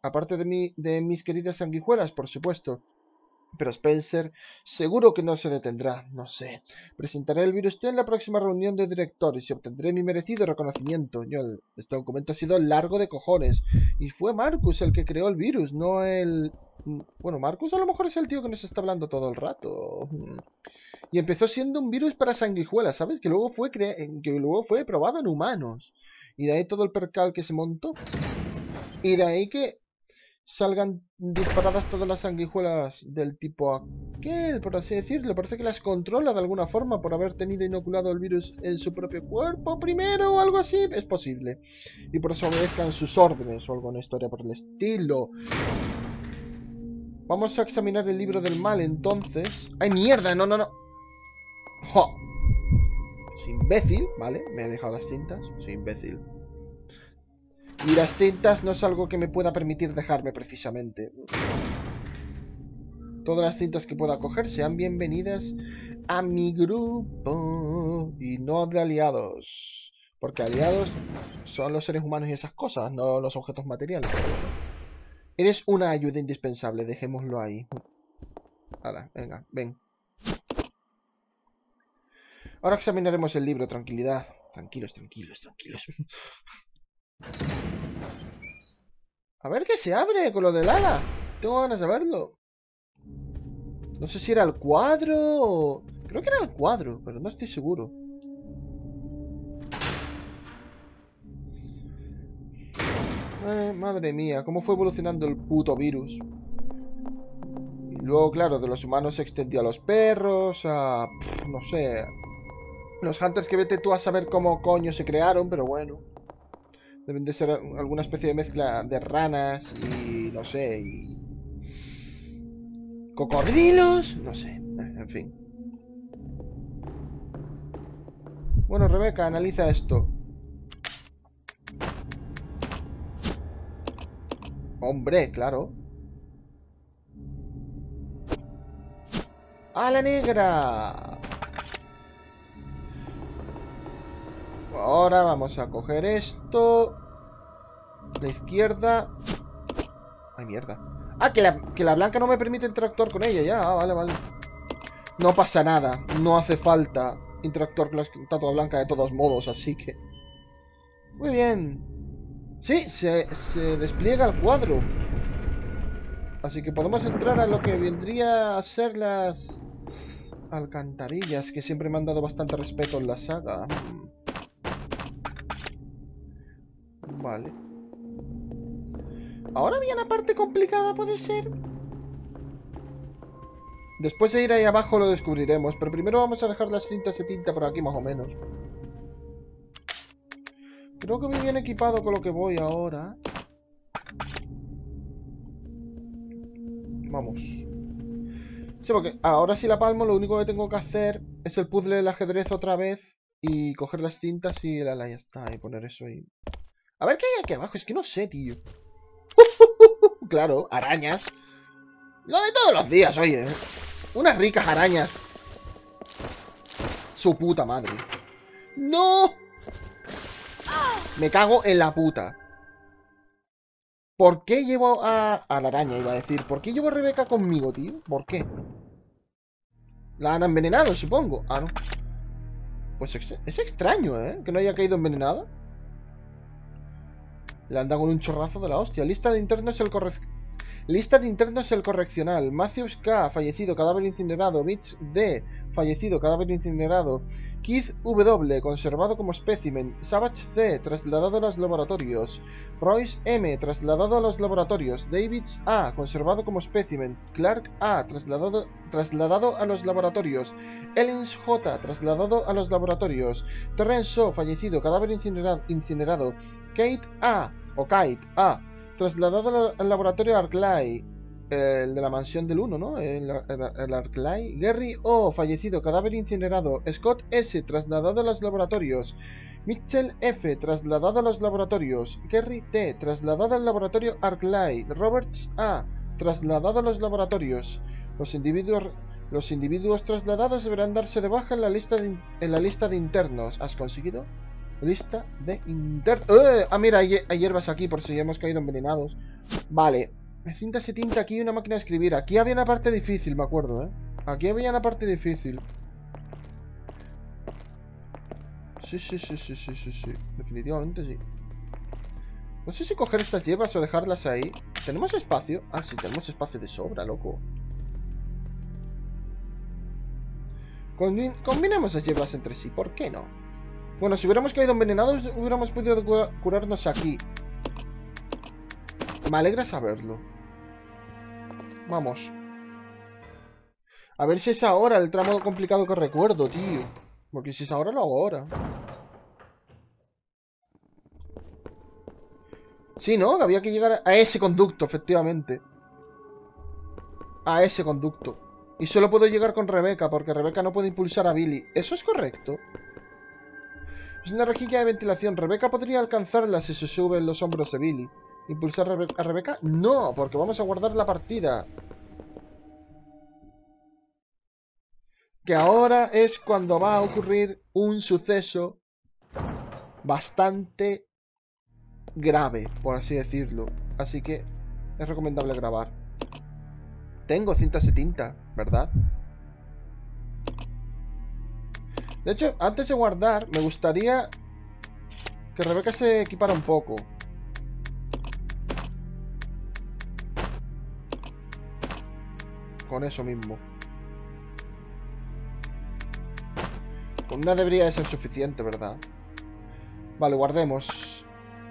de mis queridas sanguijuelas, por supuesto. Pero Spencer seguro que no se detendrá, no sé. Presentaré el virus T en la próxima reunión de directores y obtendré mi merecido reconocimiento. Este documento ha sido largo de cojones. Y fue Marcus el que creó el virus, no el... Bueno, Marcus a lo mejor es el tío que nos está hablando todo el rato. Y empezó siendo un virus para sanguijuelas, ¿sabes? Que luego fue probado en humanos. Y de ahí todo el percal que se montó. Y de ahí que salgan disparadas todas las sanguijuelas del tipo aquel, por así decirlo. Parece que las controla de alguna forma por haber tenido inoculado el virus en su propio cuerpo primero o algo así. Es posible. Y por eso obedezcan sus órdenes o alguna historia por el estilo. Vamos a examinar el libro del mal entonces. ¡Ay, mierda! No, no, no. ¡Jo! Soy imbécil, ¿vale? Me he dejado las cintas. Soy imbécil. Y las cintas no es algo que me pueda permitir dejarme precisamente. Todas las cintas que pueda coger sean bienvenidas a mi grupo. Y no de aliados. Porque aliados son los seres humanos y esas cosas, no los objetos materiales. Eres una ayuda indispensable, dejémoslo ahí. Ahora, venga, ven. Ahora examinaremos el libro, tranquilidad. Tranquilos, tranquilos, tranquilos. A ver qué se abre con lo del ala. Tengo ganas de verlo. No sé si era el cuadro o... Creo que era el cuadro, pero no estoy seguro. Madre mía, cómo fue evolucionando el puto virus. Y luego, claro, de los humanos se extendió a los perros, a... no sé. Los hunters que vete tú a saber cómo coño se crearon, pero bueno. Deben de ser alguna especie de mezcla de ranas y... no sé, y... ¿cocodrilos? No sé, en fin. Bueno, Rebeca, analiza esto. Hombre, claro. ¡A la negra! Ahora vamos a coger esto. La izquierda. Ay, mierda. Ah, que la blanca no me permite interactuar con ella ya. Ah, vale, vale. No pasa nada. No hace falta interactuar con la estatua blanca de todos modos, así que... Muy bien. Sí, se despliega el cuadro. Así que podemos entrar a lo que vendría a ser las alcantarillas, que siempre me han dado bastante respeto en la saga. Vale. Ahora viene la parte complicada, ¿puede ser? Después de ir ahí abajo lo descubriremos. Pero primero vamos a dejar las cintas de tinta por aquí más o menos. Creo que voy bien equipado con lo que voy ahora. Vamos. Sí, porque ahora si la palmo lo único que tengo que hacer es el puzzle del ajedrez otra vez. Y coger las cintas y ya está. Y poner eso ahí. A ver qué hay aquí abajo. Es que no sé, tío. Claro, arañas. Lo de todos los días, oye. Unas ricas arañas. Su puta madre. ¡No! Me cago en la puta. ¿Por qué llevo a la araña, iba a decir? ¿Por qué llevo a Rebeca conmigo, tío? ¿Por qué? La han envenenado, supongo. Ah, no. Pues es extraño, ¿eh? Que no haya caído envenenada. Le han dado con un chorrazo de la hostia. Lista de internos el correccional. Matthews K, fallecido, cadáver incinerado. Mitch D, fallecido, cadáver incinerado. Keith W, conservado como espécimen. Savage C, trasladado a los laboratorios. Royce M, trasladado a los laboratorios. Davids A, conservado como espécimen. Clark A, trasladado a los laboratorios. Ellens J, trasladado a los laboratorios. Terrence O, fallecido, cadáver incinerado. Kate A, o Kate A, trasladado al laboratorio Arclay, el de la mansión del 1, ¿no? El Arclay. Gary O, fallecido, cadáver incinerado. Scott S, trasladado a los laboratorios. Mitchell F, trasladado a los laboratorios. Gary T, trasladado al laboratorio Arclay. Roberts A, trasladado a los laboratorios. Los individuos trasladados deberán darse de baja en la lista de internos. ¿Has conseguido? Lista de internos. Ah, mira, hay hierbas aquí por si hemos caído envenenados. Vale. Cintas y tinta aquí y una máquina de escribir. Aquí había una parte difícil, me acuerdo, ¿eh? Aquí había una parte difícil. Sí. Definitivamente sí. No sé si coger estas hierbas o dejarlas ahí. ¿Tenemos espacio? Ah, sí, tenemos espacio de sobra, loco. Combinemos las hierbas entre sí, ¿por qué no? Bueno, si hubiéramos caído envenenados, hubiéramos podido curarnos aquí. Me alegra saberlo. Vamos. A ver si es ahora el tramo complicado que recuerdo, tío. Porque si es ahora, lo hago ahora. Sí, ¿no? Que había que llegar a ese conducto, efectivamente. A ese conducto. Y solo puedo llegar con Rebeca, porque Rebeca no puede impulsar a Billy. ¿Eso es correcto? Es una rejilla de ventilación. Rebeca podría alcanzarla si se sube en los hombros de Billy. ¿Impulsar a Rebeca? No, porque vamos a guardar la partida. Que ahora es cuando va a ocurrir un suceso bastante grave, por así decirlo. Así que es recomendable grabar. Tengo cintas de tinta, ¿verdad? De hecho, antes de guardar, me gustaría que Rebeca se equipara un poco. Con eso mismo. Con una debería de ser suficiente, ¿verdad? Vale, guardemos.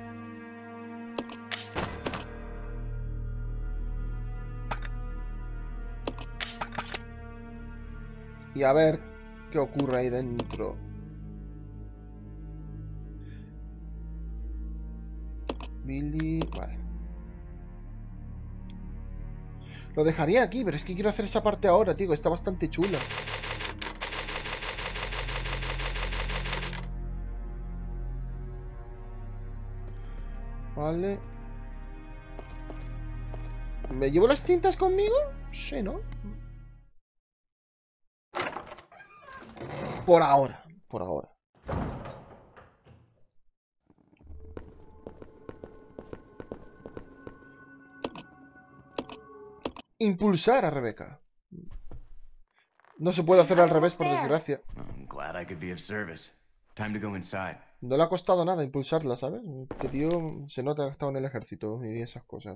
Y a ver qué ocurre ahí dentro. Billy... Vale. Lo dejaría aquí, pero es que quiero hacer esa parte ahora, tío. Está bastante chula. Vale. ¿Me llevo las cintas conmigo? Sí, ¿no? Por ahora. Por ahora. Impulsar a Rebeca. No se puede hacer al revés, por desgracia. No le ha costado nada impulsarla, ¿sabes? Este tío se nota que ha estado en el ejército y esas cosas.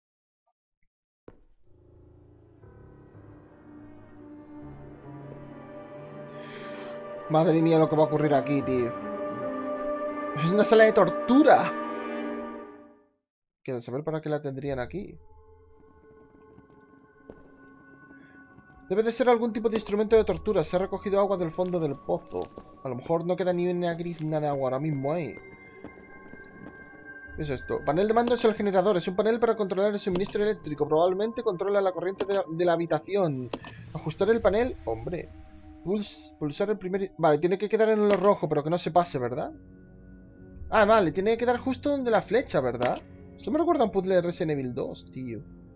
Madre mía lo que va a ocurrir aquí, tío. Es una sala de tortura. Quiero saber para qué la tendrían aquí. Debe de ser algún tipo de instrumento de tortura. Se ha recogido agua del fondo del pozo. A lo mejor no queda ni una grizna de agua ahora mismo ahí. ¿Qué es esto? Panel de mando es el generador. Es un panel para controlar el suministro eléctrico. Probablemente controla la corriente de la habitación. Ajustar el panel. Hombre. Pulsar el primer... Vale, tiene que quedar en lo rojo, pero que no se pase, ¿verdad? Ah, vale, tiene que quedar justo donde la flecha, ¿verdad? Esto me recuerda a un puzzle de Resident Evil 2, tío.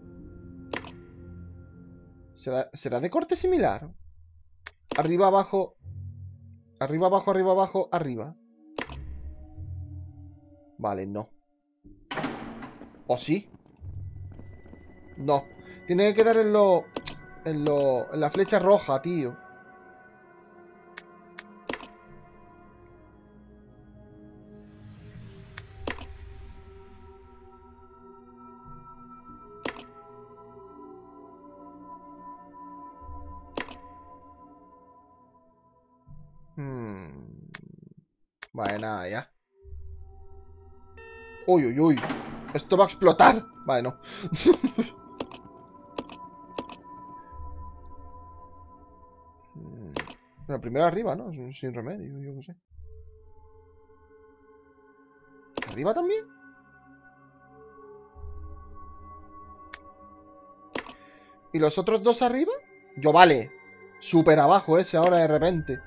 ¿Será de corte similar? Arriba, abajo. Arriba, abajo, arriba, abajo, arriba. Vale, no. ¿O sí? No. Tiene que quedar en la flecha roja, tío. Vale, nada, ya. Uy, uy, uy. Esto va a explotar. Vale, no. La primera arriba, ¿no? Sin remedio, yo qué sé. ¿Arriba también? ¿Y los otros dos arriba? Yo, vale. Súper abajo ese ahora de repente.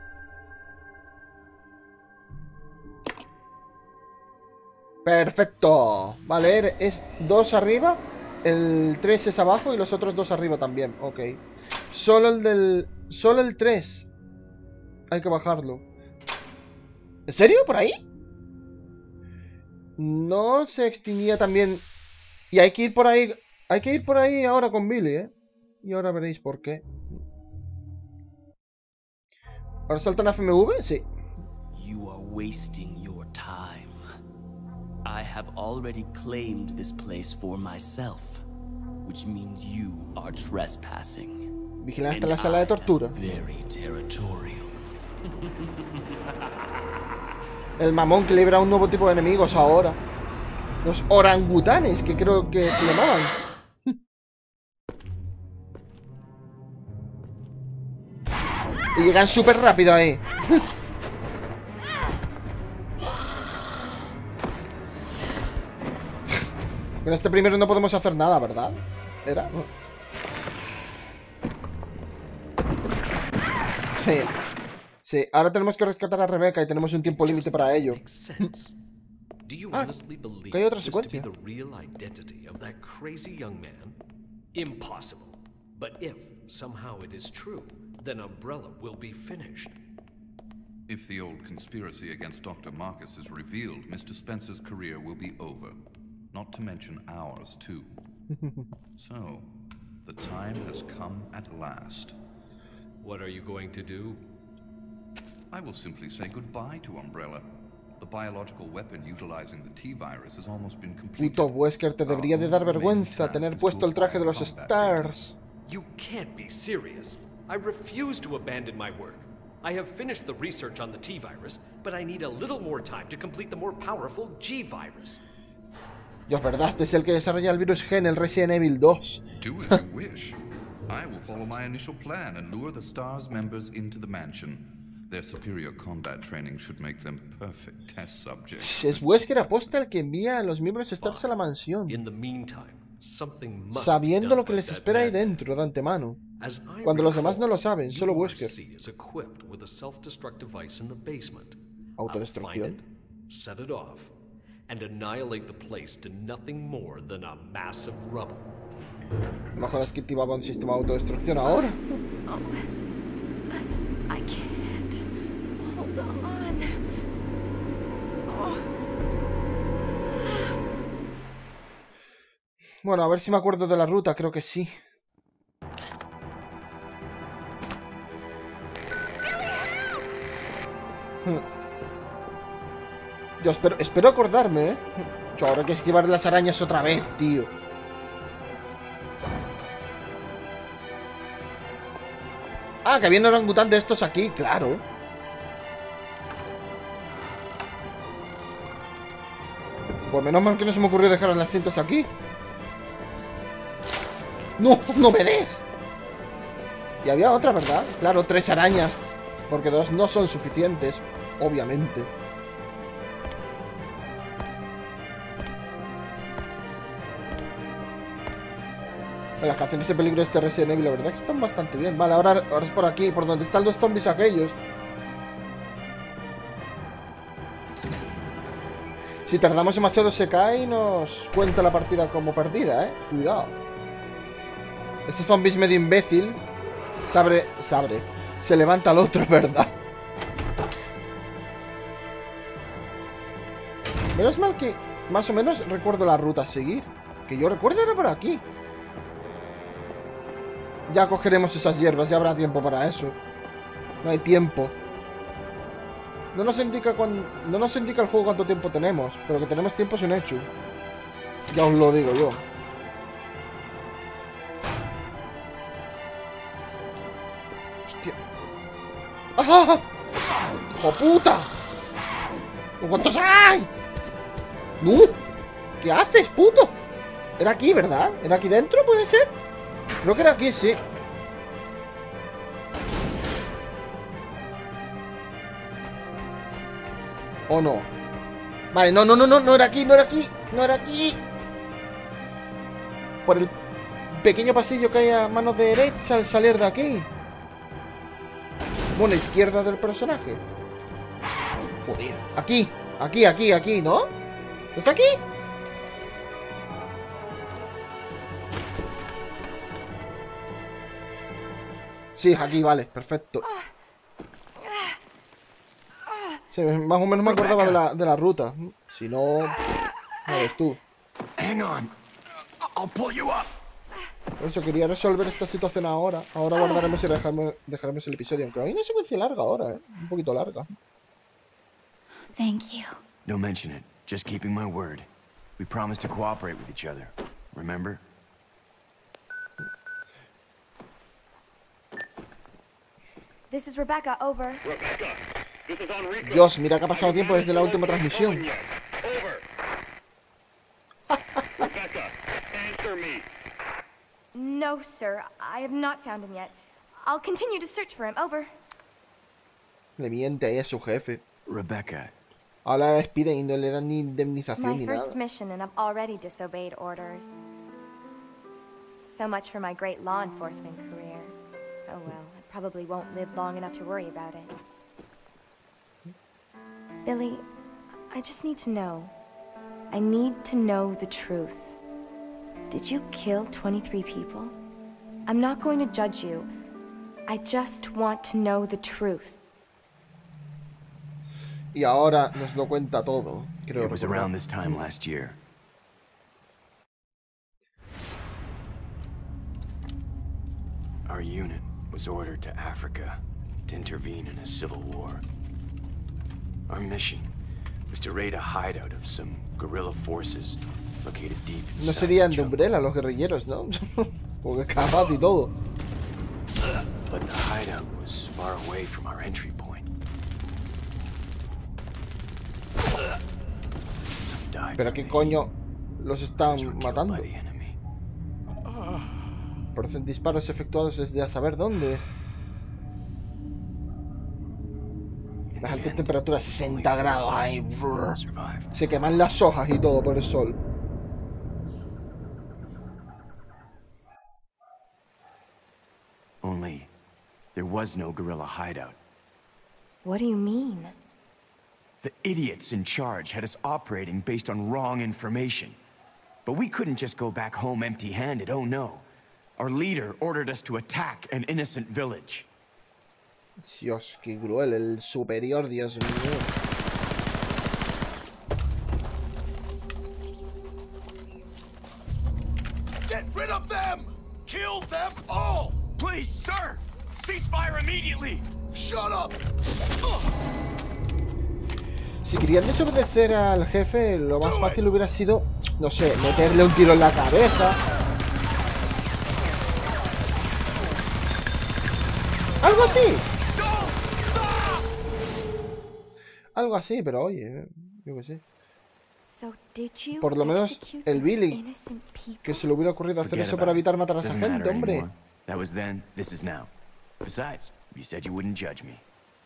Perfecto. Vale, es 2 arriba. El 3 es abajo y los otros 2 arriba también. Ok. Solo el 3 hay que bajarlo. ¿En serio? ¿Por ahí? No se extinguía también. Y hay que ir por ahí. Hay que ir por ahí ahora con Billy, ¿eh? Y ahora veréis por qué. ¿Ahora saltan a FMV? Sí. You are wasting your time. I have already claimed this place for myself, which means you are trespassing. Vigila hasta la sala de tortura. Very territorial. El mamón que libra un nuevo tipo de enemigos ahora. Los orangutanes, que creo que se llamaban. Y llegan súper rápido ahí. Con este primero no podemos hacer nada, ¿verdad? ¿Era? Sí. Sí, ahora tenemos que rescatar a Rebecca y tenemos un tiempo límite para ello. Ah, que hay otra secuencia. Impossible. But if somehow it is true, then Umbrella will be finished. If the old conspiracy against Dr. Marcus is revealed, Mr. Spencer's career will be over. Not to mention ours, too. So, the time has come at last. What are you going to do? I will simply say goodbye to Umbrella. The biological weapon utilizing the T-virus has almost been completed. Puto Wesker, te debería de dar vergüenza tener puesto el traje de los Stars. You can't be serious. I refuse to abandon my work. I have finished the research on the T-virus, but I need a little more time to complete the more powerful G-virus. Dios, verdad, este es el que desarrolla el virus G en el Resident Evil 2. Do as you wish. I will follow my initial plan and lure the STARS members into the mansion. Their superior combat training should make them perfect test subjects. Es Wesker aposta el que envía a los miembros Stars a la mansión, In the meantime, something must sabiendo be lo done que les with espera that ahí madman. dentro de antemano. As I Cuando los demás no lo recall, saben, solo Wesker. URC is equipped with a self-destruct device in the basement. Autodestrucción. I'll find it, set it off, and annihilate the place to nothing more than a mass of rubble. No jodas que activaba un sistema de autodestrucción ahora. I can't. Hold on. Oh. Bueno, a ver si me acuerdo de la ruta, creo que sí. Yo espero acordarme, ¿eh? Yo ahora hay que esquivar las arañas otra vez, tío. Ah, que había un orangután de estos aquí, claro. Pues menos mal que no se me ocurrió dejar las cintas aquí. ¡No! ¡No me des! Y había otra, ¿verdad? Claro, 3 arañas. Porque 2 no son suficientes, obviamente. Las canciones de peligro de este Resident Evil, la verdad que están bastante bien. Vale, ahora es por aquí, por donde están los zombies aquellos. Si tardamos demasiado se cae y nos cuenta la partida como perdida, ¿eh? Cuidado. Ese zombie es medio imbécil. Se levanta el otro, ¿verdad? Menos mal que más o menos recuerdo la ruta a seguir. Que yo recuerdo era por aquí. Ya cogeremos esas hierbas, ya habrá tiempo para eso. No hay tiempo. No nos indica el juego cuánto tiempo tenemos, pero que tenemos tiempo es un hecho. Ya os lo digo yo. Hostia. ¡Ah! ¡Hijo puta! ¿Cuántos hay? ¡No! ¿Qué haces, puto? Era aquí, ¿verdad? ¿Era aquí dentro, puede ser? Creo que era aquí, sí. ¿O no? Vale, no era aquí, no era aquí, no era aquí. Por el pequeño pasillo que hay a mano derecha al salir de aquí. Bueno, izquierda del personaje. Joder, aquí, ¿no? ¿Es aquí? Sí, aquí, vale, perfecto. Sí, más o menos me acordaba de la ruta. Si no, no ves tú. Hang on. I'll pull you up. Por eso quería resolver esta situación ahora. Ahora guardaremos y dejaremos el episodio. Aunque hay una secuencia larga ahora, ¿eh? Un poquito larga. Thank you. Don't mention it. Just keeping my word. We promised to cooperate with each other. Remember? This is Rebecca, over. Rebecca, this is Enrico. Dios, mira que ha pasado tiempo desde la última transmisión. Over. Rebecca, answer me. No, sir. I have not found him yet. I'll continue to search for him, over. Le miente ahí a su jefe. Rebecca, Ahora la despiden y no le dan ni indemnización My ni first nada. mission, and I've already disobeyed orders. So much for my great law enforcement career. Oh well, I probably won't live long enough to worry about it. Billy, I just need to know. I need to know the truth. Did you kill 23 people? I'm not going to judge you. I just want to know the truth. Y ahora nos lo cuenta todo. Creo it was recordar. around this time last year. Our unit was ordered to Africa to intervene in a civil war. Our mission was to raid a hideout of some guerrilla forces located deep No inside serían the de jungle. Umbrella los guerrilleros, ¿no? Porque capaz y todo. But the hideout was far away from our entry point. Some died Pero from qué the coño heat. los Others están were killed matando. by the enemy. Parecen disparos efectuados desde a saber dónde. In Las the altas end, temperaturas, only 60 grados. Ay, brr. survived. Se queman las hojas y todo por el sol. Only there was no guerrilla hideout. What do you mean? The idiots in charge had us operating based on wrong information. But we couldn't just go back home empty-handed, oh no. Our leader ordered us to attack an innocent village. Dios, qué cruel. El superior, Dios mío. Get rid of them! Kill them all! Please, sir! Ceasefire immediately! Shut up! Si querían desobedecer al jefe, lo más fácil hubiera sido, no sé, meterle un tiro en la cabeza. Algo así. Algo así, pero oye, yo qué sé. So did you Por lo menos execute el those Billy, innocent people? que se le hubiera ocurrido hacer Forget eso about para it. evitar matar a esa Doesn't gente, matter hombre. anymore. That was then, this is now. Besides, you said you wouldn't judge me.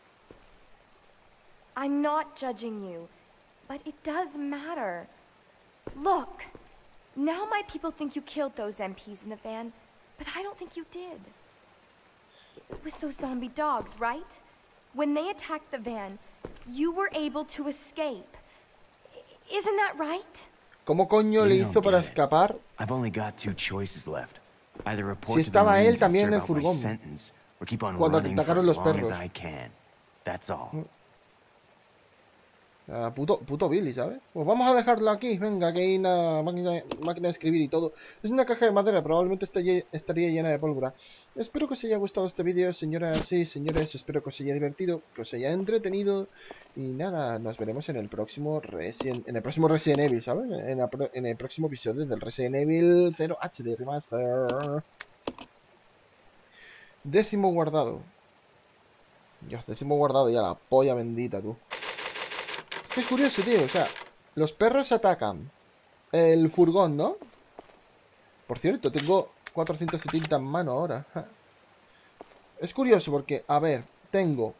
I'm not judging you, but it does matter. Look, now my people think you killed those MPs in the van, but I don't think you did. It was those zombie dogs, right? When they attacked the van, you were able to escape. Isn't that right? ¿Cómo coño le hizo para escapar? I've only got two choices left. Either Si report to the estaba él Marines and también en serve el out my furgón sentence, or keep on cuando running for atacaron as los long as perros. I can. That's all. Puto Billy, ¿sabes? Pues vamos a dejarlo aquí. Venga, que hay una máquina de escribir y todo. Es una caja de madera, probablemente estaría llena de pólvora. Espero que os haya gustado este vídeo, señoras y señores. Espero que os haya divertido, que os haya entretenido. Y nada, nos veremos en el próximo Resident Evil, ¿sabes? En el próximo episodio del Resident Evil 0 HD Remaster. 10º guardado. Dios, 10º guardado ya, la polla bendita, tú. Es que es curioso, tío, o sea, los perros atacan el furgón, ¿no? Por cierto, tengo 470 en mano ahora. Es curioso porque, a ver, tengo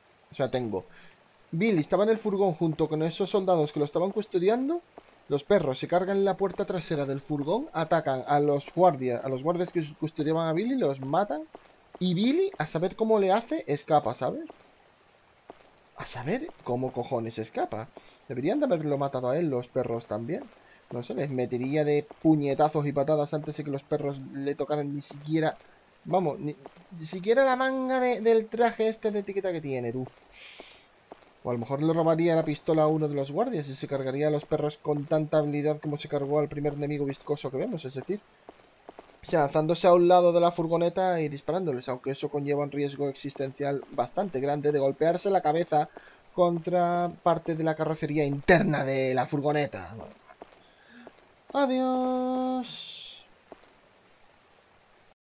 Billy estaba en el furgón junto con esos soldados que lo estaban custodiando. Los perros se cargan en la puerta trasera del furgón, atacan a los guardias que custodiaban a Billy, los matan. Y Billy, a saber cómo le hace, escapa, ¿sabes? A saber cómo cojones escapa. Deberían de haberlo matado a él los perros también. No sé, les metería de puñetazos y patadas antes de que los perros le tocaran ni siquiera... Vamos, ni siquiera la manga del traje este de etiqueta que tiene, tú. O a lo mejor le robaría la pistola a uno de los guardias y se cargaría a los perros con tanta habilidad como se cargó al primer enemigo viscoso que vemos, es decir... O sea, lanzándose a un lado de la furgoneta y disparándoles, aunque eso conlleva un riesgo existencial bastante grande de golpearse la cabeza contra parte de la carrocería interna de la furgoneta. Adiós.